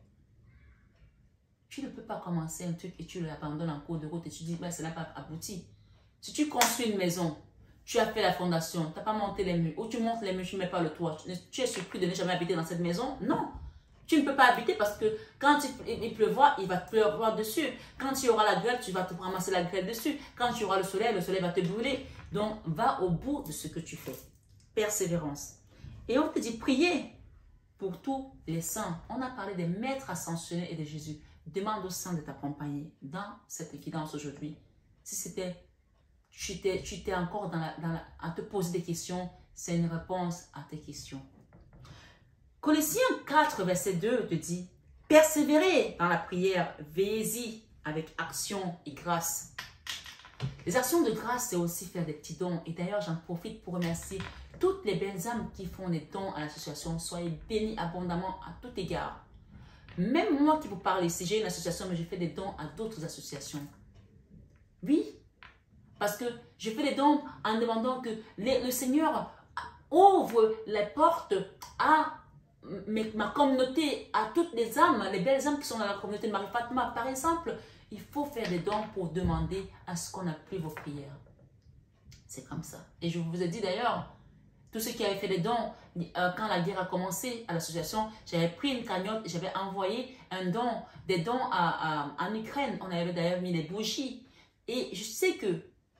Tu ne peux pas commencer un truc et tu l'abandonnes en cours de route et tu dis, ben, ça n'a pas abouti. Si tu construis une maison, tu as fait la fondation, tu n'as pas monté les murs, ou tu montes les murs, tu ne mets pas le toit, tu, tu es surpris de ne jamais habiter dans cette maison? Non. Tu ne peux pas habiter parce que quand il, il pleuvra, il va te pleuvoir dessus. Quand il y aura la grêle, tu vas te ramasser la grêle dessus. Quand il y aura le soleil, le soleil va te brûler. Donc, va au bout de ce que tu fais. Persévérance. Et on te dit, priez pour tous les saints. On a parlé des maîtres ascensionnés et de Jésus. Demande aux saints de t'accompagner dans cette guidance aujourd'hui. Si c'était, tu étais encore dans la, dans la, à te poser des questions, c'est une réponse à tes questions. Colossiens quatre, verset deux te dit, « Persévérez dans la prière, veillez-y avec action et grâce. » Les actions de grâce, c'est aussi faire des petits dons. Et d'ailleurs, j'en profite pour remercier toutes les belles âmes qui font des dons à l'association. Soyez bénis abondamment à tout égard. Même moi qui vous parle ici, j'ai une association, mais je fais des dons à d'autres associations. Oui, parce que je fais des dons en demandant que les, le Seigneur ouvre les portes à ma communauté, à toutes les âmes, les belles âmes qui sont dans la communauté de Marie-Fatma. Par exemple, il faut faire des dons pour demander à ce qu'on appuie vos prières. C'est comme ça. Et je vous ai dit d'ailleurs, tous ceux qui avaient fait des dons, euh, quand la guerre a commencé à l'association, j'avais pris une cagnotte et j'avais envoyé un don, des dons à, à, en Ukraine. On avait d'ailleurs mis des bougies. Et je sais que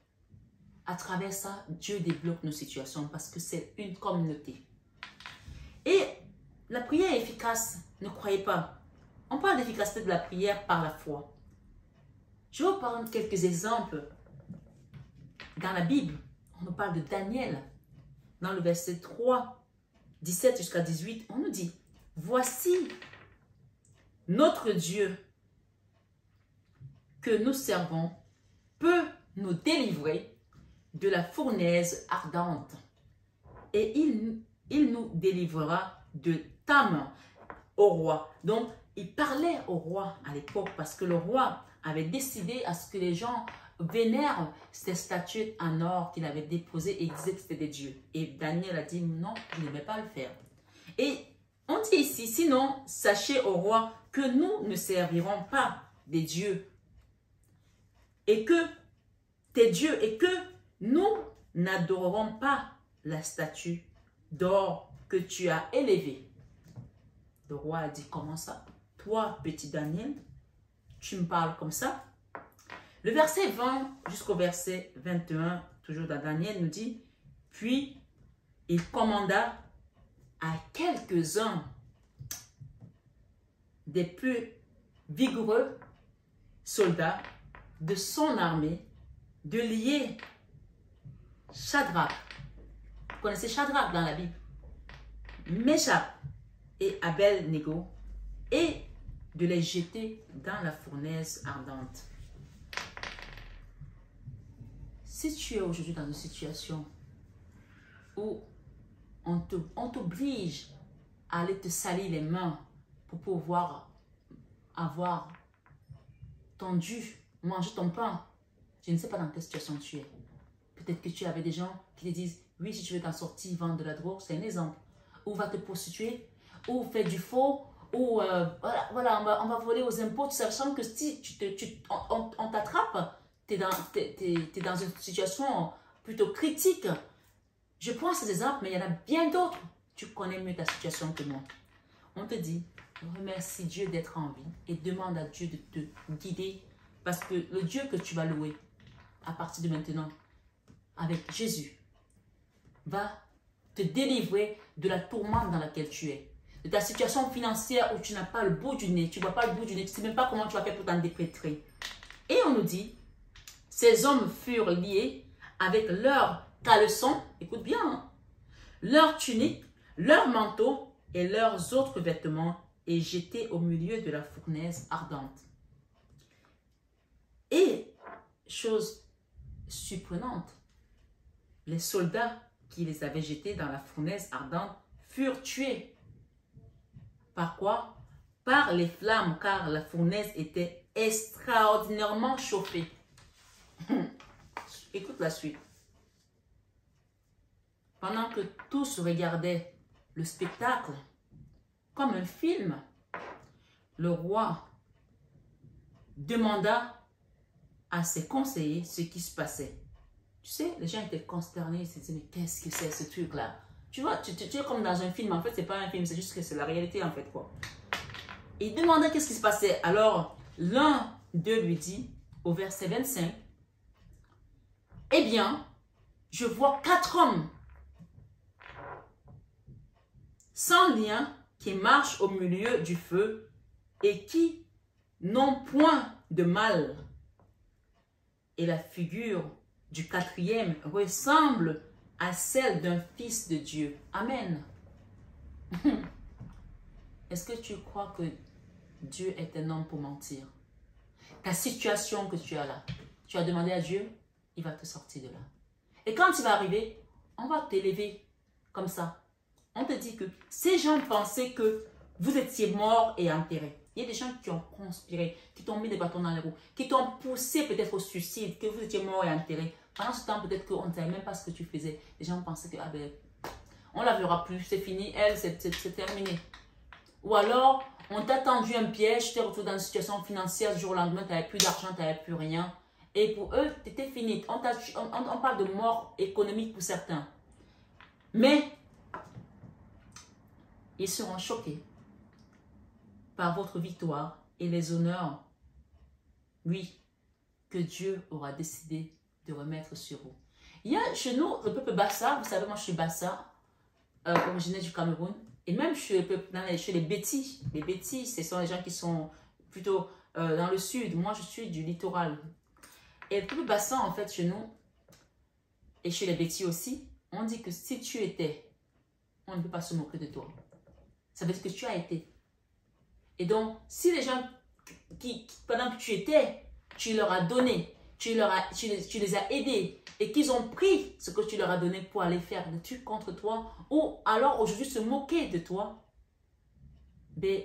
à travers ça, Dieu débloque nos situations parce que c'est une communauté. Et la prière est efficace, ne croyez pas. On parle d'efficacité de la prière par la foi. Je vais vous prendre quelques exemples. Dans la Bible, on nous parle de Daniel. Dans le verset trois, dix-sept jusqu'à dix-huit, on nous dit, « Voici notre Dieu que nous servons peut nous délivrer de la fournaise ardente. Et il, il nous délivrera de ta main au roi. » Donc, il parlait au roi à l'époque parce que le roi avait décidé à ce que les gens vénèrent ces statues en or qu'il avait déposées et disaient que c'était des dieux. Et Daniel a dit non, je ne vais pas le faire. Et on dit ici, sinon, sachez au roi que nous ne servirons pas des dieux et que tes dieux et que nous n'adorerons pas la statue d'or que tu as élevée. Le roi a dit, comment ça? Toi, petit Daniel, tu me parles comme ça? Le verset vingt jusqu'au verset vingt et un, toujours dans Daniel, nous dit, puis il commanda à quelques-uns des plus vigoureux soldats de son armée de lier Shadrach. Vous connaissez Shadrach dans la Bible? Meshach et Abel-Négo, et de les jeter dans la fournaise ardente. Si tu es aujourd'hui dans une situation où on te, on t'oblige à aller te salir les mains pour pouvoir avoir ton dû, manger ton pain, je ne sais pas dans quelle situation tu es. Peut-être que tu avais des gens qui te disent, oui, si tu veux t'en sortir, vendre de la drogue, c'est un exemple. Ou va te prostituer, ou faire du faux, ou euh, voilà, voilà on, va, on va voler aux impôts, sachant que si tu te, tu, on, on t'attrape, tu es dans, t'es, t'es, t'es dans une situation plutôt critique. Je prends ces exemples, mais il y en a bien d'autres. Tu connais mieux ta situation que moi. On te dit, remercie Dieu d'être en vie et demande à Dieu de te guider, parce que le Dieu que tu vas louer à partir de maintenant, avec Jésus, va te délivrer de la tourmente dans laquelle tu es. De ta situation financière où tu n'as pas le bout du nez, tu ne vois pas le bout du nez, tu ne sais même pas comment tu vas faire pour t'en dépêtrer. Et on nous dit, Ces hommes furent liés avec leurs caleçons, écoute bien, hein, leurs tuniques, leurs manteaux et leurs autres vêtements et jetés au milieu de la fournaise ardente. Et, chose surprenante, les soldats qui les avaient jetés dans la fournaise ardente furent tués. Par quoi? Par les flammes, car la fournaise était extraordinairement chauffée. Écoute la suite. Pendant que tous regardaient le spectacle comme un film, le roi demanda à ses conseillers ce qui se passait. Tu sais, les gens étaient consternés, ils se disaient, mais qu'est-ce que c'est ce truc-là? Tu vois, tu, tu, tu es comme dans un film, en fait, c'est pas un film, c'est juste que c'est la réalité, en fait, quoi. Il demandait qu'est-ce qui se passait. Alors, l'un d'eux lui dit, au verset vingt-cinq, « Eh bien, je vois quatre hommes sans lien qui marchent au milieu du feu et qui n'ont point de mal. Et la figure du quatrième ressemble à celle d'un fils de Dieu. » Amen. Est-ce que tu crois que Dieu est un homme pour mentir? Ta situation que tu as là, tu as demandé à Dieu, il va te sortir de là. Et quand il va arriver, on va t'élever comme ça. On te dit que ces gens pensaient que vous étiez mort et enterré. Il y a des gens qui ont conspiré, qui t'ont mis des bâtons dans les roues, qui t'ont poussé peut-être au suicide, que vous étiez mort et enterré. Pendant ce temps, peut-être qu'on ne savait même pas ce que tu faisais. Les gens pensaient que, ah ben, on ne la verra plus, c'est fini, elle, c'est terminé. Ou alors, on t'a tendu un piège, tu t'es retrouvé dans une situation financière, du jour au lendemain, tu n'avais plus d'argent, tu n'avais plus rien. Et pour eux, tu étais fini. On, on, on parle de mort économique pour certains. Mais, ils seront choqués par votre victoire et les honneurs, oui, que Dieu aura décidé de remettre sur vous. Il y a chez nous le peuple Bassa, vous savez, moi je suis Bassa, euh, originaire du Cameroun, et même chez, le peuple, dans les, chez les Bétis, les Bétis, ce sont les gens qui sont plutôt euh, dans le sud, moi je suis du littoral. Et le peuple Bassa, en fait, chez nous, et chez les Bétis aussi, on dit que si tu étais, on ne peut pas se moquer de toi. Ça veut dire que tu as été. Et donc, si les gens, qui, qui, pendant que tu étais, tu leur as donné, tu, leur as, tu, les, tu les as aidés, et qu'ils ont pris ce que tu leur as donné pour aller faire des trucs contre toi, ou alors aujourd'hui se moquer de toi, ben,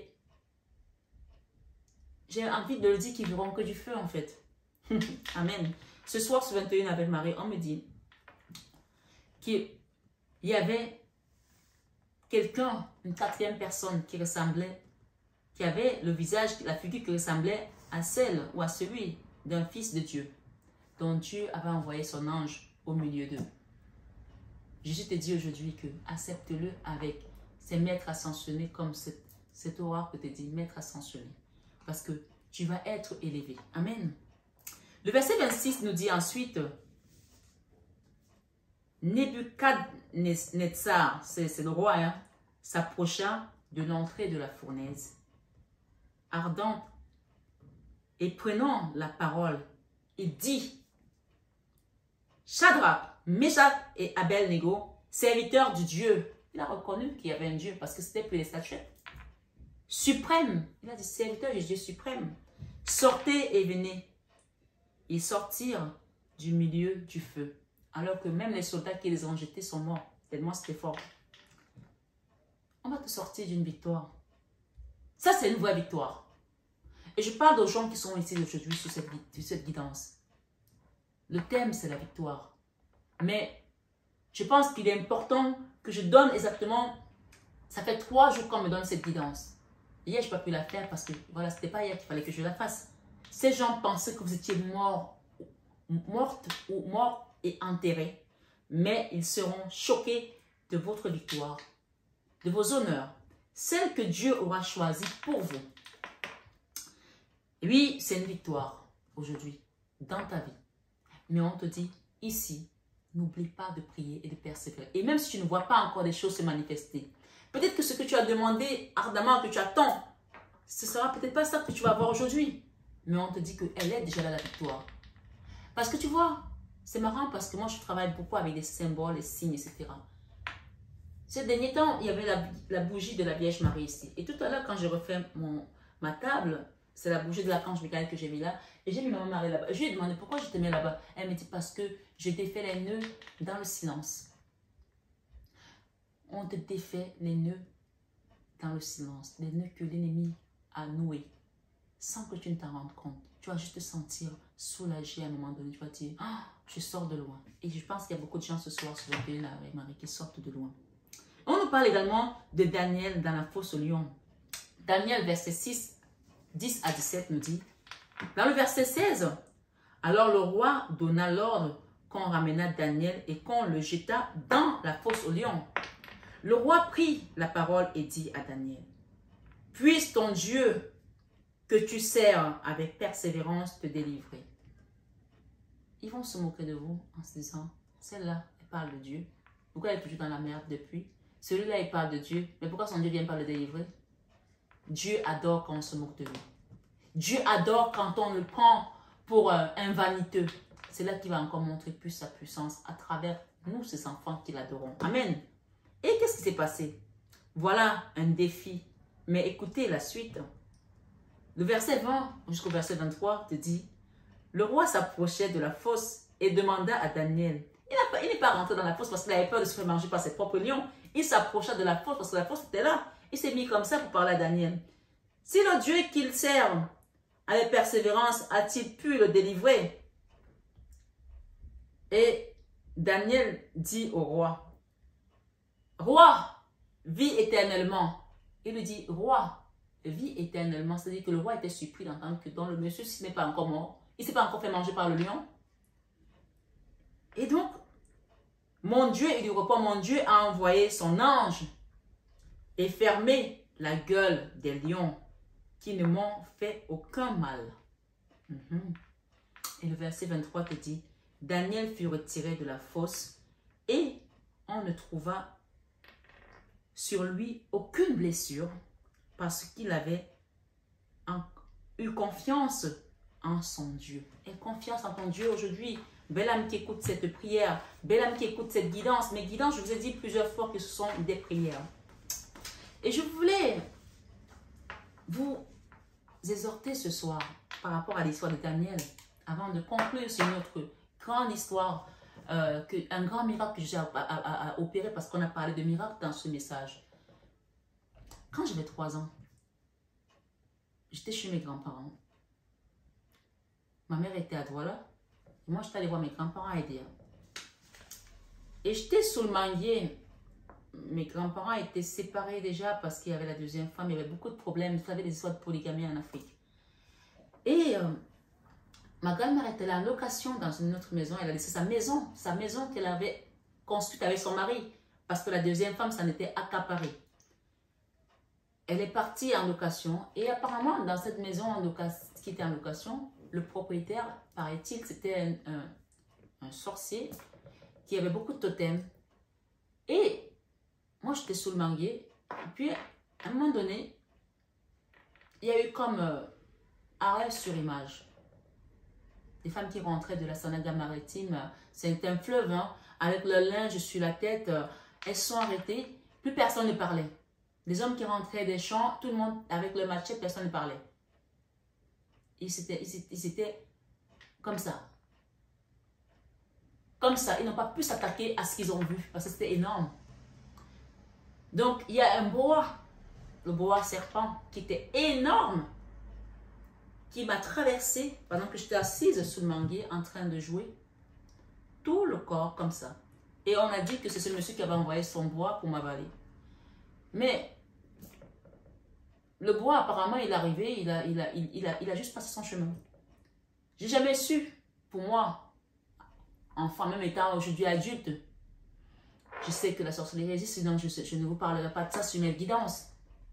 j'ai envie de le dire qu'ils verront que du feu en fait. Amen. Ce soir, ce vingt et un avec Marie, on me dit qu'il y avait quelqu'un, une quatrième personne qui ressemblait, qui avait le visage, la figure qui ressemblait à celle ou à celui d'un fils de Dieu, dont Dieu avait envoyé son ange au milieu d'eux. Jésus te dit aujourd'hui que accepte-le avec ses maîtres ascensionnés, comme cette, cet oracle te dit, maître ascensionné, parce que tu vas être élevé. Amen. Le verset vingt-six nous dit ensuite, Nebuchadnezzar, c'est le roi, hein, s'approcha de l'entrée de la fournaise ardente et prenant la parole, il dit, Shadrach, Meshach et Abel-Nego, serviteurs du Dieu. Il a reconnu qu'il y avait un Dieu parce que c'était plus les statuettes. Suprême, il a dit serviteurs du Dieu suprême. Sortez et venez. Ils sortirent du milieu du feu. Alors que même les soldats qui les ont jetés sont morts. Tellement c'était fort. On va te sortir d'une victoire. Ça, c'est une vraie victoire. Et je parle aux gens qui sont ici aujourd'hui sur cette, sur cette guidance. Le thème, c'est la victoire. Mais je pense qu'il est important que je donne exactement... Ça fait trois jours qu'on me donne cette guidance. Hier, je n'ai pas pu la faire parce que voilà, ce n'était pas hier qu'il fallait que je la fasse. Ces gens pensaient que vous étiez mort, morte ou mort et enterré. Mais ils seront choqués de votre victoire, de vos honneurs, celle que Dieu aura choisie pour vous. Oui, c'est une victoire aujourd'hui dans ta vie. Mais on te dit, ici, n'oublie pas de prier et de persévérer. Et même si tu ne vois pas encore des choses se manifester, peut-être que ce que tu as demandé ardemment, que tu attends, ce ne sera peut-être pas ça que tu vas avoir aujourd'hui. Mais on te dit qu'elle est déjà là, la victoire. Parce que tu vois, c'est marrant parce que moi, je travaille beaucoup avec des symboles, les signes, et cetera. Ces derniers temps, il y avait la, la bougie de la Vierge Marie ici. Et tout à l'heure, quand je refais mon, ma table, c'est la bougie de l'archange Michael que j'ai mis là. Et j'ai mis Maman Marie là-bas. Je lui ai demandé pourquoi je te mets là-bas. Elle me dit parce que je défais les nœuds dans le silence. On te défait les nœuds dans le silence. Les nœuds que l'ennemi a noués. Sans que tu ne t'en rendes compte. Tu vas juste te sentir soulagé à un moment donné. Tu vas te dire, oh, je sors de loin. Et je pense qu'il y a beaucoup de gens ce soir sur la télé avec Marie qui sortent de loin. On nous parle également de Daniel dans la fosse au lion. Daniel, verset six, dix à dix-sept nous dit, dans le verset seize, alors le roi donna l'ordre qu'on ramena Daniel et qu'on le jeta dans la fosse au lion. Le roi prit la parole et dit à Daniel, puisse ton Dieu que tu sers avec persévérance te délivrer. Ils vont se moquer de vous en se disant, celle-là, elle parle de Dieu. Pourquoi elle est toujours dans la merde depuis? Celui-là, il parle de Dieu. Mais pourquoi son Dieu ne vient pas le délivrer? Dieu adore quand on se moque de lui. Dieu adore quand on le prend pour euh, un vaniteux. C'est là qu'il va encore montrer plus sa puissance à travers nous, ses enfants qui l'adorons. Amen. Et qu'est-ce qui s'est passé? Voilà un défi. Mais écoutez la suite. Le verset vingt jusqu'au verset vingt-trois te dit, le roi s'approchait de la fosse et demanda à Daniel. Il n'est pas rentré dans la fosse parce qu'il avait peur de se faire manger par ses propres lions. Il s'approcha de la fosse parce que la fosse était là. Il s'est mis comme ça pour parler à Daniel. Si le Dieu qu'il sert avec persévérance a-t-il pu le délivrer? Et Daniel dit au roi, roi, vis éternellement. Il lui dit, roi, vis éternellement. C'est-à-dire que le roi était surpris d'entendre que dans le monsieur, s'il n'est pas encore mort, il ne s'est pas encore fait manger par le lion. Et donc, mon Dieu, il lui répond, mon Dieu a envoyé son ange et fermé la gueule des lions qui ne m'ont fait aucun mal. Mm-hmm. Et le verset vingt-trois te dit, Daniel fut retiré de la fosse et on ne trouva sur lui aucune blessure parce qu'il avait en, eu confiance en son Dieu. Et confiance en ton Dieu aujourd'hui. Belle âme qui écoute cette prière, belle âme qui écoute cette guidance. Mes guidances, je vous ai dit plusieurs fois que ce sont des prières. Et je voulais vous exhorter ce soir par rapport à l'histoire de Daniel, avant de conclure sur notre grande histoire, euh, que, un grand miracle que j'ai à, à, à, à opérer parce qu'on a parlé de miracle dans ce message. Quand j'avais trois ans, j'étais chez mes grands-parents. Ma mère était à Douala. Et moi, j'étais allée voir mes grands-parents à Edea. Et j'étais sous le manguier. Mes grands-parents étaient séparés déjà parce qu'il y avait la deuxième femme. Il y avait beaucoup de problèmes. Vous savez, des histoires de polygamie en Afrique. Et euh, ma grand-mère était là en location dans une autre maison. Elle a laissé sa maison, sa maison qu'elle avait construite avec son mari. Parce que la deuxième femme s'en était accaparée. Elle est partie en location. Et apparemment, dans cette maison en location, qui était en location, le propriétaire, paraît-il, c'était un, un, un sorcier qui avait beaucoup de totems. Et moi, j'étais sous le manguier. Et puis, à un moment donné, il y a eu comme euh, arrêt sur image. Des femmes qui rentraient de la Sanaga maritime, c'est un fleuve, hein, avec le linge sur la tête, euh, elles sont arrêtées. Plus personne ne parlait. Les hommes qui rentraient des champs, tout le monde avec le machette, personne ne parlait. Ils étaient, ils étaient comme ça. Comme ça. Ils n'ont pas pu s'attaquer à ce qu'ils ont vu. Parce que c'était énorme. Donc, il y a un boa. Le boa serpent. Qui était énorme. Qui m'a traversé pendant que j'étais assise sous le manguier en train de jouer. Tout le corps comme ça. Et on a dit que c'est ce monsieur qui avait envoyé son bois pour m'avaler. Mais le bois, apparemment, il est arrivé, il a, il a, il, il a, il a juste passé son chemin. J'ai jamais su, pour moi, enfant, même étant aujourd'hui adulte, je sais que la sorcellerie existe, donc je, sais, je ne vous parlerai pas de ça sur mes guidances.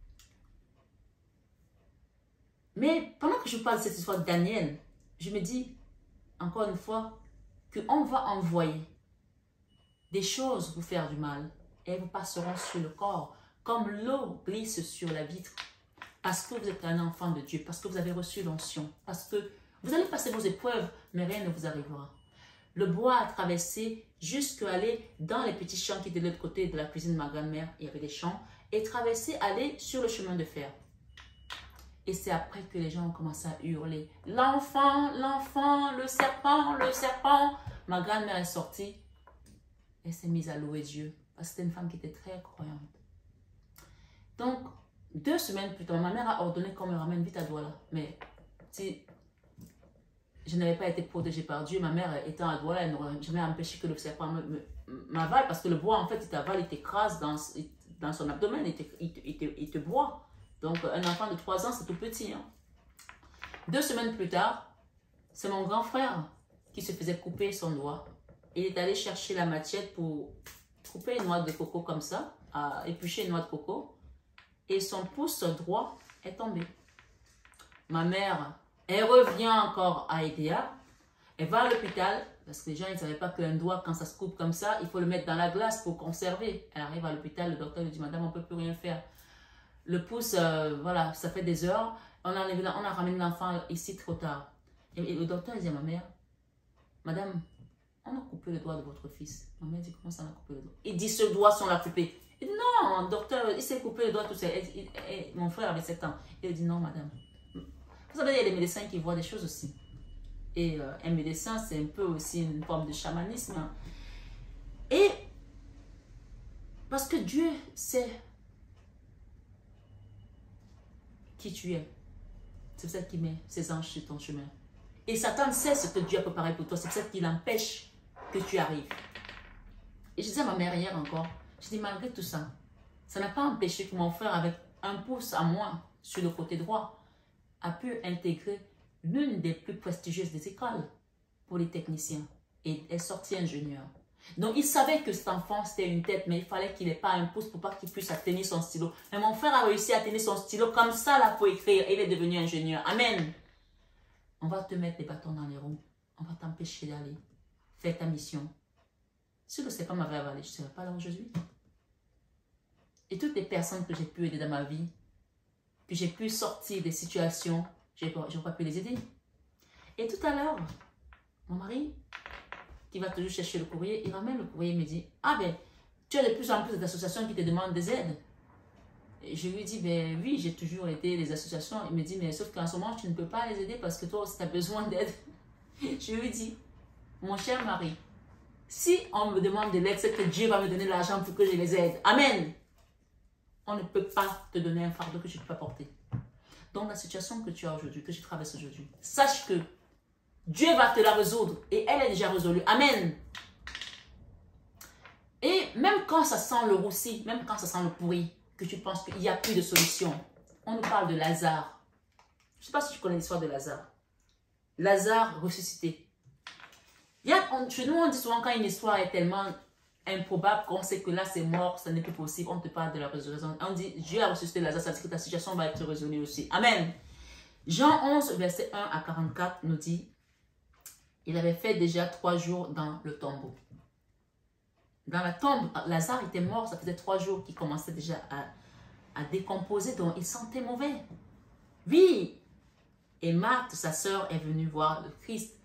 Mais pendant que je parle de cette histoire de Daniel, je me dis, encore une fois, qu'on va envoyer des choses vous faire du mal et elles vous passeront sur le corps, comme l'eau glisse sur la vitre. Parce que vous êtes un enfant de Dieu, parce que vous avez reçu l'onction, parce que Vous allez passer vos épreuves, mais rien ne vous arrivera. Le bois a traversé jusqu'à aller dans les petits champs qui étaient de l'autre côté de la cuisine de ma grand-mère. Il y avait des champs. Et traverser, aller sur le chemin de fer. Et c'est après que les gens ont commencé à hurler. L'enfant, l'enfant, le serpent, le serpent. Ma grand-mère est sortie. Elle s'est mise à louer Dieu. Parce que c'était une femme qui était très croyante. Donc, deux semaines plus tard, ma mère a ordonné qu'on me ramène vite à Douala. Mais si je n'avais pas été protégée par Dieu, ma mère étant à Douala, elle n'aurait jamais empêché que le serpent m'avale. Parce que le bois, en fait, il t'avale, il t'écrase dans, dans son abdomen, il te, il, te, il, te, il te boit. Donc, un enfant de trois ans, c'est tout petit. Hein. Deux semaines plus tard, c'est mon grand frère qui se faisait couper son doigt. Il est allé chercher la machette pour couper une noix de coco comme ça, à éplucher une noix de coco. Et son pouce droit est tombé. Ma mère, elle revient encore à Edea. Elle va à l'hôpital, parce que les gens ne savaient pas qu'un doigt, quand ça se coupe comme ça, il faut le mettre dans la glace pour conserver. Elle arrive à l'hôpital, le docteur lui dit, madame, on ne peut plus rien faire. Le pouce, euh, voilà, ça fait des heures. On a, on a ramené l'enfant ici trop tard. Et, et le docteur dit à ma mère, madame, on a coupé le doigt de votre fils. Ma mère dit, comment ça on a coupé le doigt? Il dit, ce doigt, on l'a coupé. Il dit, non, docteur, il s'est coupé le doigt tout seul. Et, et, et, mon frère avait sept ans. Il dit, non, madame. Vous savez, il y a des médecins qui voient des choses aussi. Et euh, un médecin, c'est un peu aussi une forme de chamanisme. Hein. Et parce que Dieu sait qui tu es. C'est pour ça qu'il met ses anges sur ton chemin. Et Satan sait ce que Dieu a préparé pour toi. C'est pour ça qu'il empêche que tu arrives. Et je disais à ma mère hier encore, je dis malgré tout ça, ça n'a pas empêché que mon frère avec un pouce à moins sur le côté droit a pu intégrer l'une des plus prestigieuses des écoles pour les techniciens et est sorti ingénieur. Donc il savait que cet enfant c'était une tête, mais il fallait qu'il n'ait pas un pouce pour pas qu'il puisse tenir son stylo. Mais mon frère a réussi à tenir son stylo comme ça là pour écrire et il est devenu ingénieur. Amen. On va te mettre des bâtons dans les roues. On va t'empêcher d'aller. Fais ta mission. Si le serpent m'avait avalé, je ne serais pas là où je suis. Et toutes les personnes que j'ai pu aider dans ma vie, que j'ai pu sortir des situations, je n'ai pas, pas pu les aider. Et tout à l'heure, mon mari, qui va toujours chercher le courrier, il ramène le courrier et me dit, ah ben, tu as de plus en plus d'associations qui te demandent des aides. Et je lui dis, ben oui, j'ai toujours aidé les associations. Il me dit, mais sauf qu'en ce moment, tu ne peux pas les aider parce que toi aussi, tu as besoin d'aide. Je lui dis, mon cher mari, si on me demande de l'aide, c'est que Dieu va me donner l'argent pour que je les aide. Amen. On ne peut pas te donner un fardeau que tu ne peux pas porter. Donc, la situation que tu as aujourd'hui, que tu traverses aujourd'hui, sache que Dieu va te la résoudre et elle est déjà résolue. Amen. Et même quand ça sent le roussi, même quand ça sent le pourri, que tu penses qu'il n'y a plus de solution, on nous parle de Lazare. Je ne sais pas si tu connais l'histoire de Lazare. Lazare ressuscité. Il y a, on, chez nous, on dit souvent quand une histoire est tellement improbable qu'on sait que là c'est mort, ça n'est plus possible, on te parle de la résurrection. On dit Dieu a ressuscité Lazare, ça veut dire que ta situation va être résolue aussi. Amen. Jean onze, verset un à quarante-quatre nous dit, il avait fait déjà trois jours dans le tombeau. Dans la tombe, Lazare était mort, ça faisait trois jours qu'il commençait déjà à, à décomposer, donc il sentait mauvais. Oui. Et Marthe, sa sœur, est venue voir le Christ.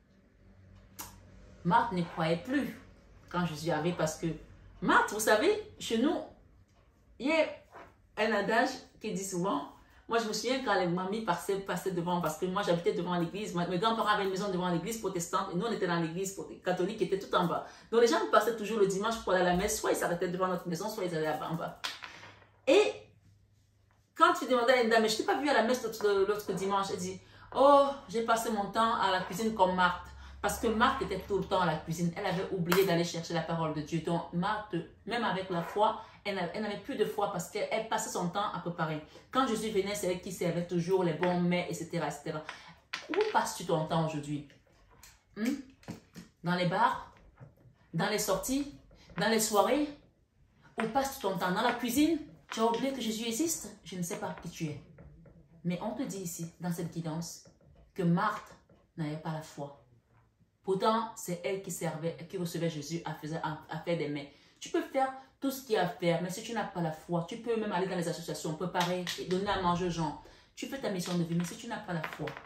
Marthe ne croyait plus quand Jésus arrivait parce que Marthe, vous savez, chez nous, il y a un adage qui dit souvent, moi je me souviens quand les mamies passaient, passaient devant, parce que moi j'habitais devant l'église, mes grands-parents avaient une maison devant l'église protestante et nous on était dans l'église catholique qui était tout en bas. Donc les gens passaient toujours le dimanche pour aller à la messe, soit ils s'arrêtaient devant notre maison, soit ils allaient en bas. Et quand tu demandais à une dame, mais je ne t'ai pas vu à la messe l'autre dimanche, elle dit, oh, j'ai passé mon temps à la cuisine comme Marthe. Parce que Marthe était tout le temps à la cuisine. Elle avait oublié d'aller chercher la parole de Dieu. Donc Marthe, même avec la foi, elle n'avait plus de foi parce qu'elle passait son temps à préparer. Quand Jésus venait, c'est elle qui servait toujours les bons mets, et cetera et cetera. Où passes-tu ton temps aujourd'hui? hmm? Dans les bars? Dans les sorties? Dans les soirées? Où passes-tu ton temps? Dans la cuisine? Tu as oublié que Jésus existe? Je ne sais pas qui tu es. Mais on te dit ici, dans cette guidance, que Marthe n'avait pas la foi. Pourtant, c'est elle qui servait, qui recevait Jésus à faire, à faire des mets. Tu peux faire tout ce qu'il y a à faire, mais si tu n'as pas la foi, tu peux même aller dans les associations, préparer et donner à manger aux gens. Tu fais ta mission de vie, mais si tu n'as pas la foi,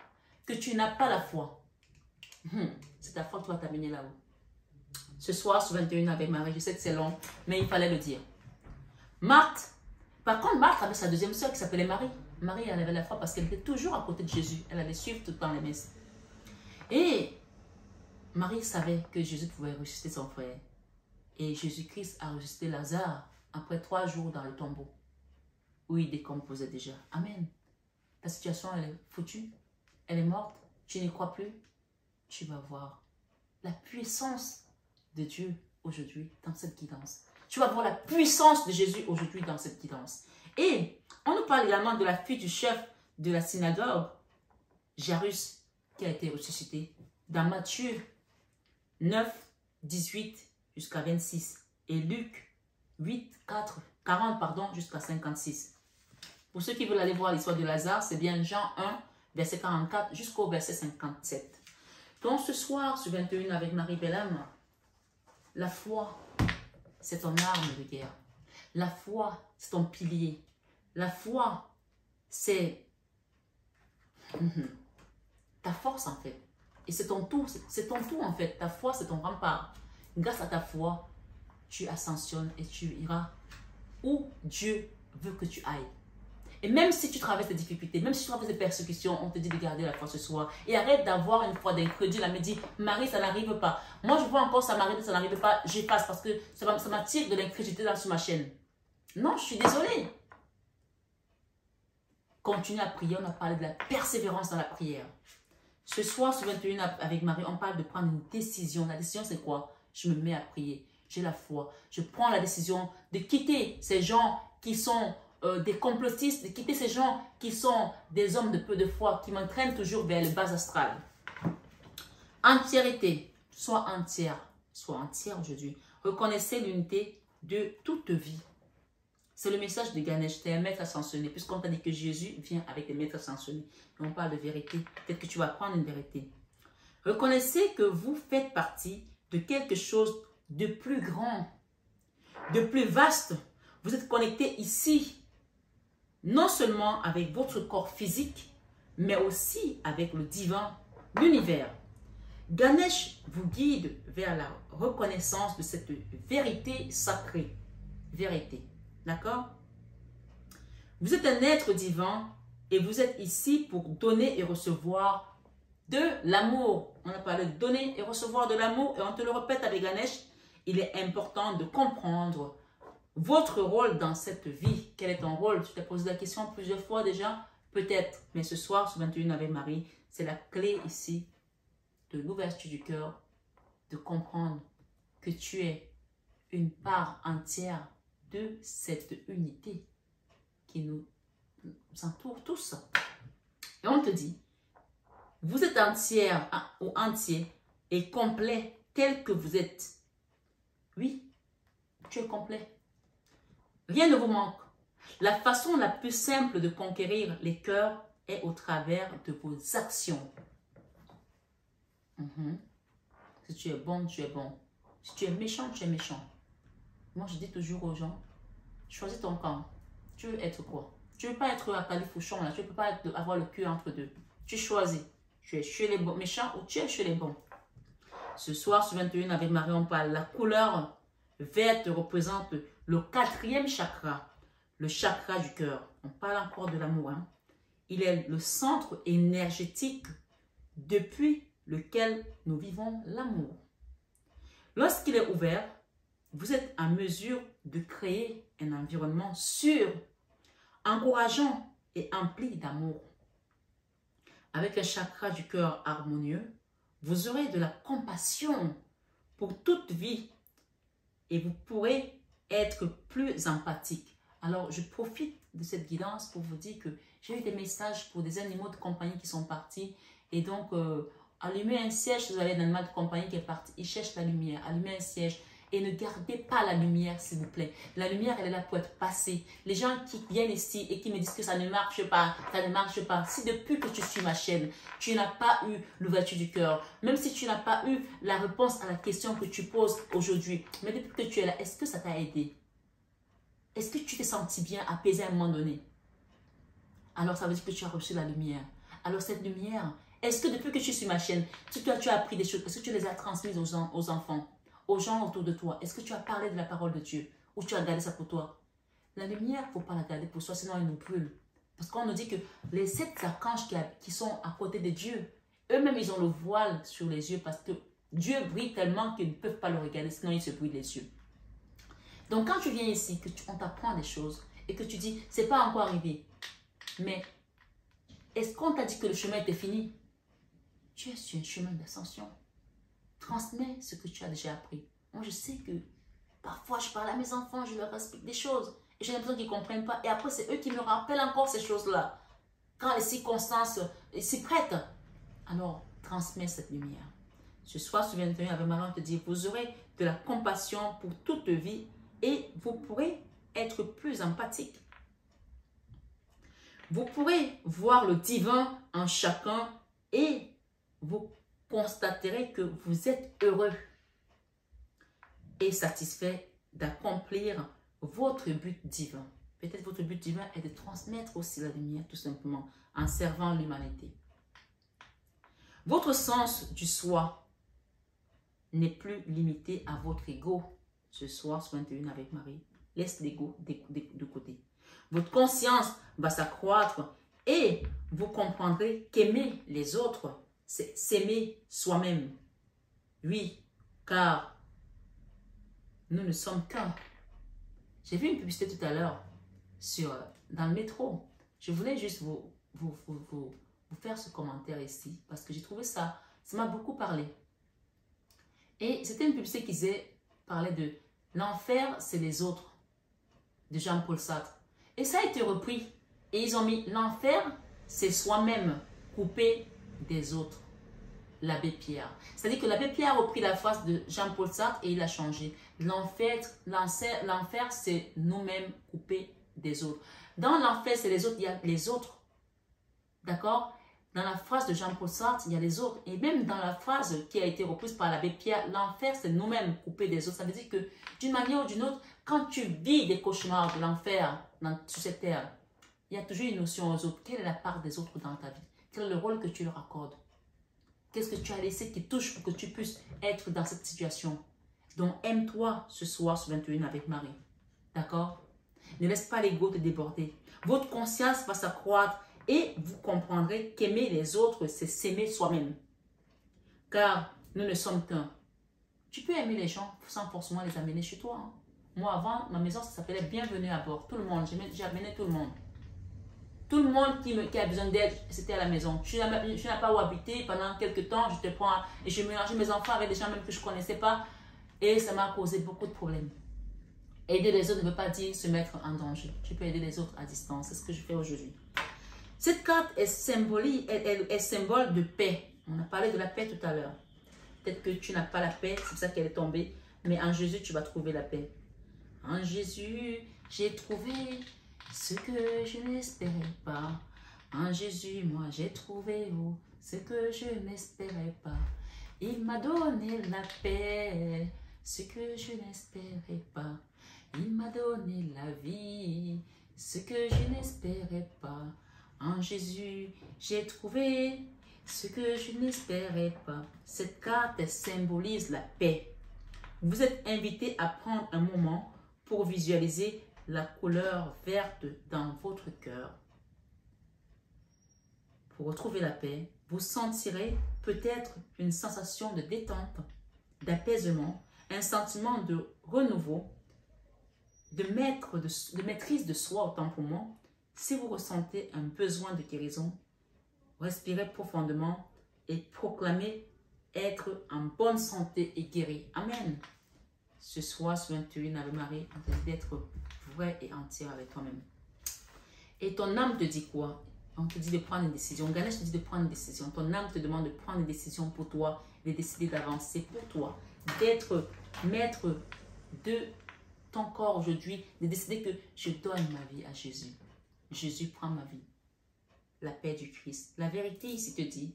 que tu n'as pas la foi, hum, c'est ta foi qui va t'amener là-haut. Ce soir, sur vingt et une avec Marie, je sais que c'est long, mais il fallait le dire. Marthe, par contre, Marthe avait sa deuxième sœur qui s'appelait Marie. Marie, elle avait la foi parce qu'elle était toujours à côté de Jésus. Elle allait suivre tout le temps les messes. Et Marie savait que Jésus pouvait ressusciter son frère. Et Jésus-Christ a ressuscité Lazare après trois jours dans le tombeau, où il décomposait déjà. Amen. Ta situation, elle est foutue. Elle est morte. Tu n'y crois plus. Tu vas voir la puissance de Dieu aujourd'hui dans cette guidance. Tu vas voir la puissance de Jésus aujourd'hui dans cette guidance. Et on nous parle également de la fille du chef de la synagogue, Jairus, qui a été ressuscité dans Matthieu neuf, dix-huit jusqu'à vingt-six et Luc huit, quatre, quarante pardon, jusqu'à cinquante-six. Pour ceux qui veulent aller voir l'histoire de Lazare, c'est bien Jean un, verset quarante-quatre jusqu'au verset cinquante-sept. Donc ce soir, sur vingt et une avec Marie Bellam, la foi, c'est ton arme de guerre. La foi, c'est ton pilier. La foi, c'est ta force en fait. Et c'est ton tout, c'est ton tout en fait. Ta foi, c'est ton rempart. Grâce à ta foi, tu ascensionnes et tu iras où Dieu veut que tu ailles. Et même si tu traverses des difficultés, même si tu traverses des persécutions, on te dit de garder la foi ce soir. Et arrête d'avoir une foi d'incrédule. Elle me dit, Marie, ça n'arrive pas. Moi, je vois encore ça m'arrive, ça n'arrive pas. J'efface parce que ça m'attire de l'incrédulité dans sur ma chaîne. Non, je suis désolée. Continue à prier. On a parlé de la persévérance dans la prière. Ce soir, sur vingt et une avec Marie, on parle de prendre une décision. La décision, c'est quoi? Je me mets à prier. J'ai la foi. Je prends la décision de quitter ces gens qui sont euh, des complotistes, de quitter ces gens qui sont des hommes de peu de foi, qui m'entraînent toujours vers le bas astral. Entièreté. Sois entière. Sois entière aujourd'hui. Reconnaissez l'unité de toute vie. C'est le message de Ganesh, tu es un maître ascensionné, puisqu'on t'a dit que Jésus vient avec les maîtres ascensionnés. Et on parle de vérité. Peut-être que tu vas prendre une vérité. Reconnaissez que vous faites partie de quelque chose de plus grand, de plus vaste. Vous êtes connecté ici, non seulement avec votre corps physique, mais aussi avec le divin, l'univers. Ganesh vous guide vers la reconnaissance de cette vérité sacrée. Vérité. D'accord? Vous êtes un être divin et vous êtes ici pour donner et recevoir de l'amour. On a parlé de donner et recevoir de l'amour et on te le répète avec Ganesh. Il est important de comprendre votre rôle dans cette vie. Quel est ton rôle? Tu t'es posé la question plusieurs fois déjà? Peut-être. Mais ce soir, sur vingt et une avec Marie, c'est la clé ici de l'ouverture du cœur, de comprendre que tu es une part entière de cette unité qui nous, nous entoure tous. Et on te dit, vous êtes entière ou entier et complet tel que vous êtes. Oui, tu es complet. Rien ne vous manque. La façon la plus simple de conquérir les cœurs est au travers de vos actions. Mm-hmm. Si tu es bon, tu es bon. Si tu es méchant, tu es méchant. Moi, je dis toujours aux gens, choisis ton camp. Tu veux être quoi? Tu ne veux pas être à califourchon, là. Tu ne peux pas être, avoir le cul entre deux. Tu choisis. Tu es chez les bons, méchants ou tu es chez les bons. Ce soir, sur vingt et une avec Marie, on parle. La couleur verte représente le quatrième chakra, le chakra du cœur. On parle encore de l'amour. Hein? Il est le centre énergétique depuis lequel nous vivons l'amour. Lorsqu'il est ouvert, vous êtes en mesure de créer un environnement sûr, encourageant et empli d'amour. Avec un chakra du cœur harmonieux, vous aurez de la compassion pour toute vie et vous pourrez être plus empathique. Alors, je profite de cette guidance pour vous dire que j'ai eu des messages pour des animaux de compagnie qui sont partis et donc, euh, allumez un siège, vous avez un animal de compagnie qui est parti, il cherche la lumière, allumez un siège. Et ne gardez pas la lumière, s'il vous plaît. La lumière, elle est là pour être passée. Les gens qui viennent ici et qui me disent que ça ne marche pas, ça ne marche pas. Si depuis que tu suis ma chaîne, tu n'as pas eu l'ouverture du cœur, même si tu n'as pas eu la réponse à la question que tu poses aujourd'hui, mais depuis que tu es là, est-ce que ça t'a aidé? Est-ce que tu t'es senti bien, apaisé à un moment donné? Alors, ça veut dire que tu as reçu la lumière. Alors, cette lumière, Est-ce que depuis que je suis sur ma chaîne, tu, tu, as, tu as appris des choses? Est-ce que tu les as transmises aux, gens, aux enfants, aux gens autour de toi? Est-ce que tu as parlé de la parole de Dieu? Ou tu as gardé ça pour toi? La lumière, il ne faut pas la garder pour soi, sinon elle nous brûle. Parce qu'on nous dit que les sept archanges qui, a, qui sont à côté de Dieu, eux-mêmes, ils ont le voile sur les yeux parce que Dieu brille tellement qu'ils ne peuvent pas le regarder, sinon ils se brûlent les yeux. Donc quand tu viens ici, que tu, on t'apprend des choses et que tu dis, c'est pas encore arrivé, mais est-ce qu'on t'a dit que le chemin était fini? Tu es sur un chemin d'ascension. Transmets ce que tu as déjà appris. Moi, je sais que parfois, je parle à mes enfants, je leur explique des choses et j'ai l'impression qu'ils ne comprennent pas. Et après, c'est eux qui me rappellent encore ces choses-là. Quand les circonstances s'y prêtent, alors transmets cette lumière. Ce soir, sur vingt et un, avec Marie, on te dit, vous aurez de la compassion pour toute vie et vous pourrez être plus empathique. Vous pourrez voir le divin en chacun et vous constaterez que vous êtes heureux et satisfait d'accomplir votre but divin. Peut-être votre but divin est de transmettre aussi la lumière tout simplement en servant l'humanité. Votre sens du soi n'est plus limité à votre ego. Ce soir, sur vingt et un avec Marie, laisse l'ego de, de, de côté. Votre conscience va s'accroître et vous comprendrez qu'aimer les autres, c'est s'aimer soi-même. Oui, car nous ne sommes qu'un. J'ai vu une publicité tout à l'heure sur dans le métro. Je voulais juste vous, vous, vous, vous, vous faire ce commentaire ici parce que j'ai trouvé ça, ça m'a beaucoup parlé. Et c'était une publicité qui disait, parlait de l'enfer, c'est les autres, de Jean-Paul Sartre. Et ça a été repris. Et ils ont mis l'enfer, c'est soi-même coupé des autres. L'abbé Pierre. C'est-à-dire que l'abbé Pierre a repris la phrase de Jean-Paul Sartre et il a changé. L'enfer, l'enfer, c'est nous-mêmes coupés des autres. Dans l'enfer, c'est les autres, il y a les autres. D'accord? Dans la phrase de Jean-Paul Sartre, il y a les autres. Et même dans la phrase qui a été reprise par l'abbé Pierre, l'enfer, c'est nous-mêmes coupés des autres. Ça veut dire que d'une manière ou d'une autre, quand tu vis des cauchemars de l'enfer sur cette terre, il y a toujours une notion aux autres. Quelle est la part des autres dans ta vie? Quel est le rôle que tu leur accordes? Qu'est-ce que tu as laissé qui touche pour que tu puisses être dans cette situation? Donc, aime-toi ce soir sur vingt et un avec Marie. D'accord? Ne laisse pas l'ego te déborder. Votre conscience va s'accroître et vous comprendrez qu'aimer les autres, c'est s'aimer soi-même. Car nous ne sommes qu'un. Tu peux aimer les gens sans forcément les amener chez toi. Hein. Moi, avant, ma maison, ça s'appelait Bienvenue à bord. Tout le monde, j'ai amené tout le monde. Tout le monde qui, me, qui a besoin d'aide, c'était à la maison. Tu n'as pas où habiter pendant quelques temps, je te prends et je mélangeais mes enfants avec des gens même que je ne connaissais pas. Et ça m'a causé beaucoup de problèmes. Aider les autres ne veut pas dire se mettre en danger. Tu peux aider les autres à distance. C'est ce que je fais aujourd'hui. Cette carte est, symbolique, est, est, est symbole de paix. On a parlé de la paix tout à l'heure. Peut-être que tu n'as pas la paix, c'est pour ça qu'elle est tombée. Mais en Jésus, tu vas trouver la paix. En Jésus, j'ai trouvé ce que je n'espérais pas. En Jésus, moi, j'ai trouvé oh, ce que je n'espérais pas. Il m'a donné la paix, ce que je n'espérais pas. Il m'a donné la vie, ce que je n'espérais pas. En Jésus, j'ai trouvé ce que je n'espérais pas. Cette carte symbolise la paix. Vous êtes invité à prendre un moment pour visualiser la couleur verte dans votre cœur. Pour retrouver la paix, vous sentirez peut-être une sensation de détente, d'apaisement, un sentiment de renouveau, de, maître de, de maîtrise de soi autant pour moi. Si vous ressentez un besoin de guérison, respirez profondément et proclamez être en bonne santé et guéri. Amen. Ce soir, sur vingt et un avec Marie, d'être vrai et entier avec toi-même. Et ton âme te dit quoi? On te dit de prendre une décision. Ganesh te dit de prendre une décision. Ton âme te demande de prendre une décision pour toi, de décider d'avancer pour toi, d'être maître de ton corps aujourd'hui, de décider que je donne ma vie à Jésus. Jésus prend ma vie. La paix du Christ. La vérité ici te dit,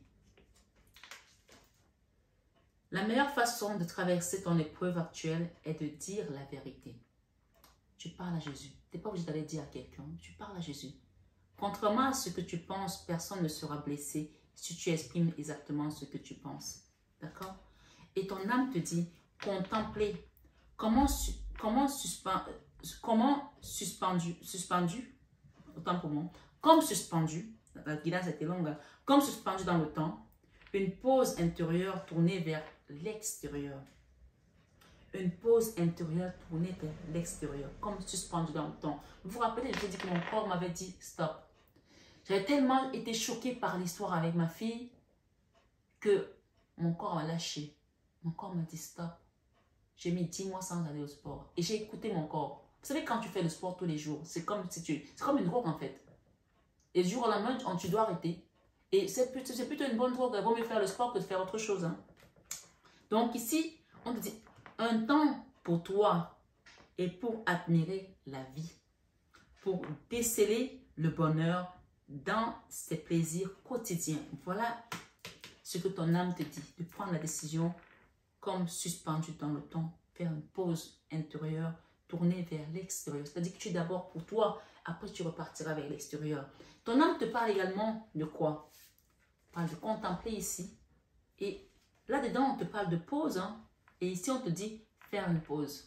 la meilleure façon de traverser ton épreuve actuelle est de dire la vérité. Tu parles à Jésus. Tu n'es pas obligé d'aller dire à quelqu'un. Tu parles à Jésus. Contrairement à ce que tu penses, personne ne sera blessé si tu exprimes exactement ce que tu penses. D'accord? Et ton âme te dit, contempler. Comment, comment, suspend, comment suspendu, suspendu, autant pour moi, comme suspendu, la guidance était longue, comme suspendu dans le temps, une pause intérieure tournée vers l'extérieur. Une pause intérieure tournée vers l'extérieur, comme suspendu dans le temps. Vous vous rappelez, je vous ai dit que mon corps m'avait dit stop. J'avais tellement été choquée par l'histoire avec ma fille que mon corps m'a lâché. Mon corps m'a dit stop. J'ai mis dix mois sans aller au sport. Et j'ai écouté mon corps. Vous savez, quand tu fais le sport tous les jours, c'est comme si tu... C'est comme une drogue en fait. Et du jour au lendemain, tu dois arrêter. Et c'est plutôt, plutôt une bonne drogue. Il vaut mieux faire le sport que de faire autre chose. Hein. Donc ici, on te dit un temps pour toi et pour admirer la vie. Pour déceler le bonheur dans ses plaisirs quotidiens. Voilà ce que ton âme te dit. De prendre la décision comme suspendu dans le temps, faire une pause intérieure, tourner vers l'extérieur. C'est-à-dire que tu es d'abord pour toi, après tu repartiras vers l'extérieur. Ton âme te parle également de quoi? On parle de contempler ici. Et là-dedans, on te parle de pause. Hein? Et ici, on te dit faire une pause.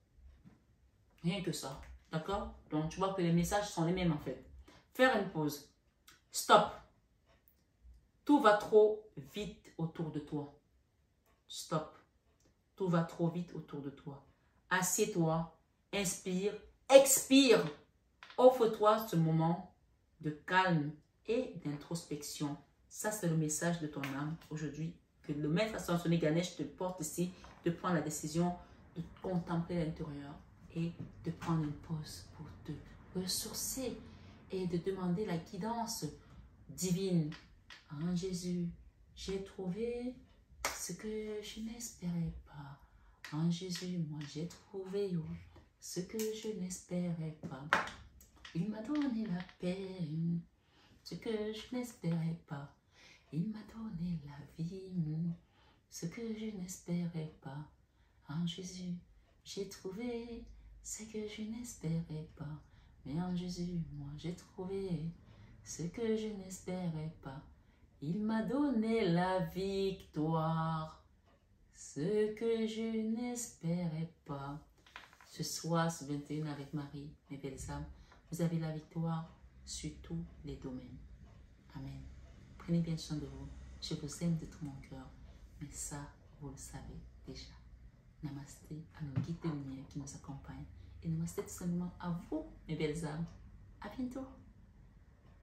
Rien que ça. D'accord? Donc, tu vois que les messages sont les mêmes en fait. Faire une pause. Stop. Tout va trop vite autour de toi. Stop. Tout va trop vite autour de toi. Assieds-toi, inspire, expire. Offre-toi ce moment de calme et d'introspection. Ça, c'est le message de ton âme aujourd'hui. Que le maître ascensionné Ganesh te porte ici, de prendre la décision de contempler l'intérieur et de prendre une pause pour te ressourcer et de demander la guidance divine. En Jésus, j'ai trouvé ce que je n'espérais pas. En Jésus, moi j'ai trouvé oh, ce que je n'espérais pas. Il m'a donné la paix, ce que je n'espérais pas. Il m'a donné la vie, ce que je n'espérais pas. En Jésus, j'ai trouvé ce que je n'espérais pas. Mais en Jésus, moi j'ai trouvé ce que je n'espérais pas. Il m'a donné la victoire, ce que je n'espérais pas. Ce soir, ce vingt et un avec Marie, mes belles âmes, vous avez la victoire sur tous les domaines. Amen. Prenez bien soin de vous. Je vous aime de tout mon cœur. Mais ça, vous le savez déjà. Namasté à nos guides de lumière qui nous accompagnent. Et namasté tout simplement à vous, mes belles âmes. À bientôt.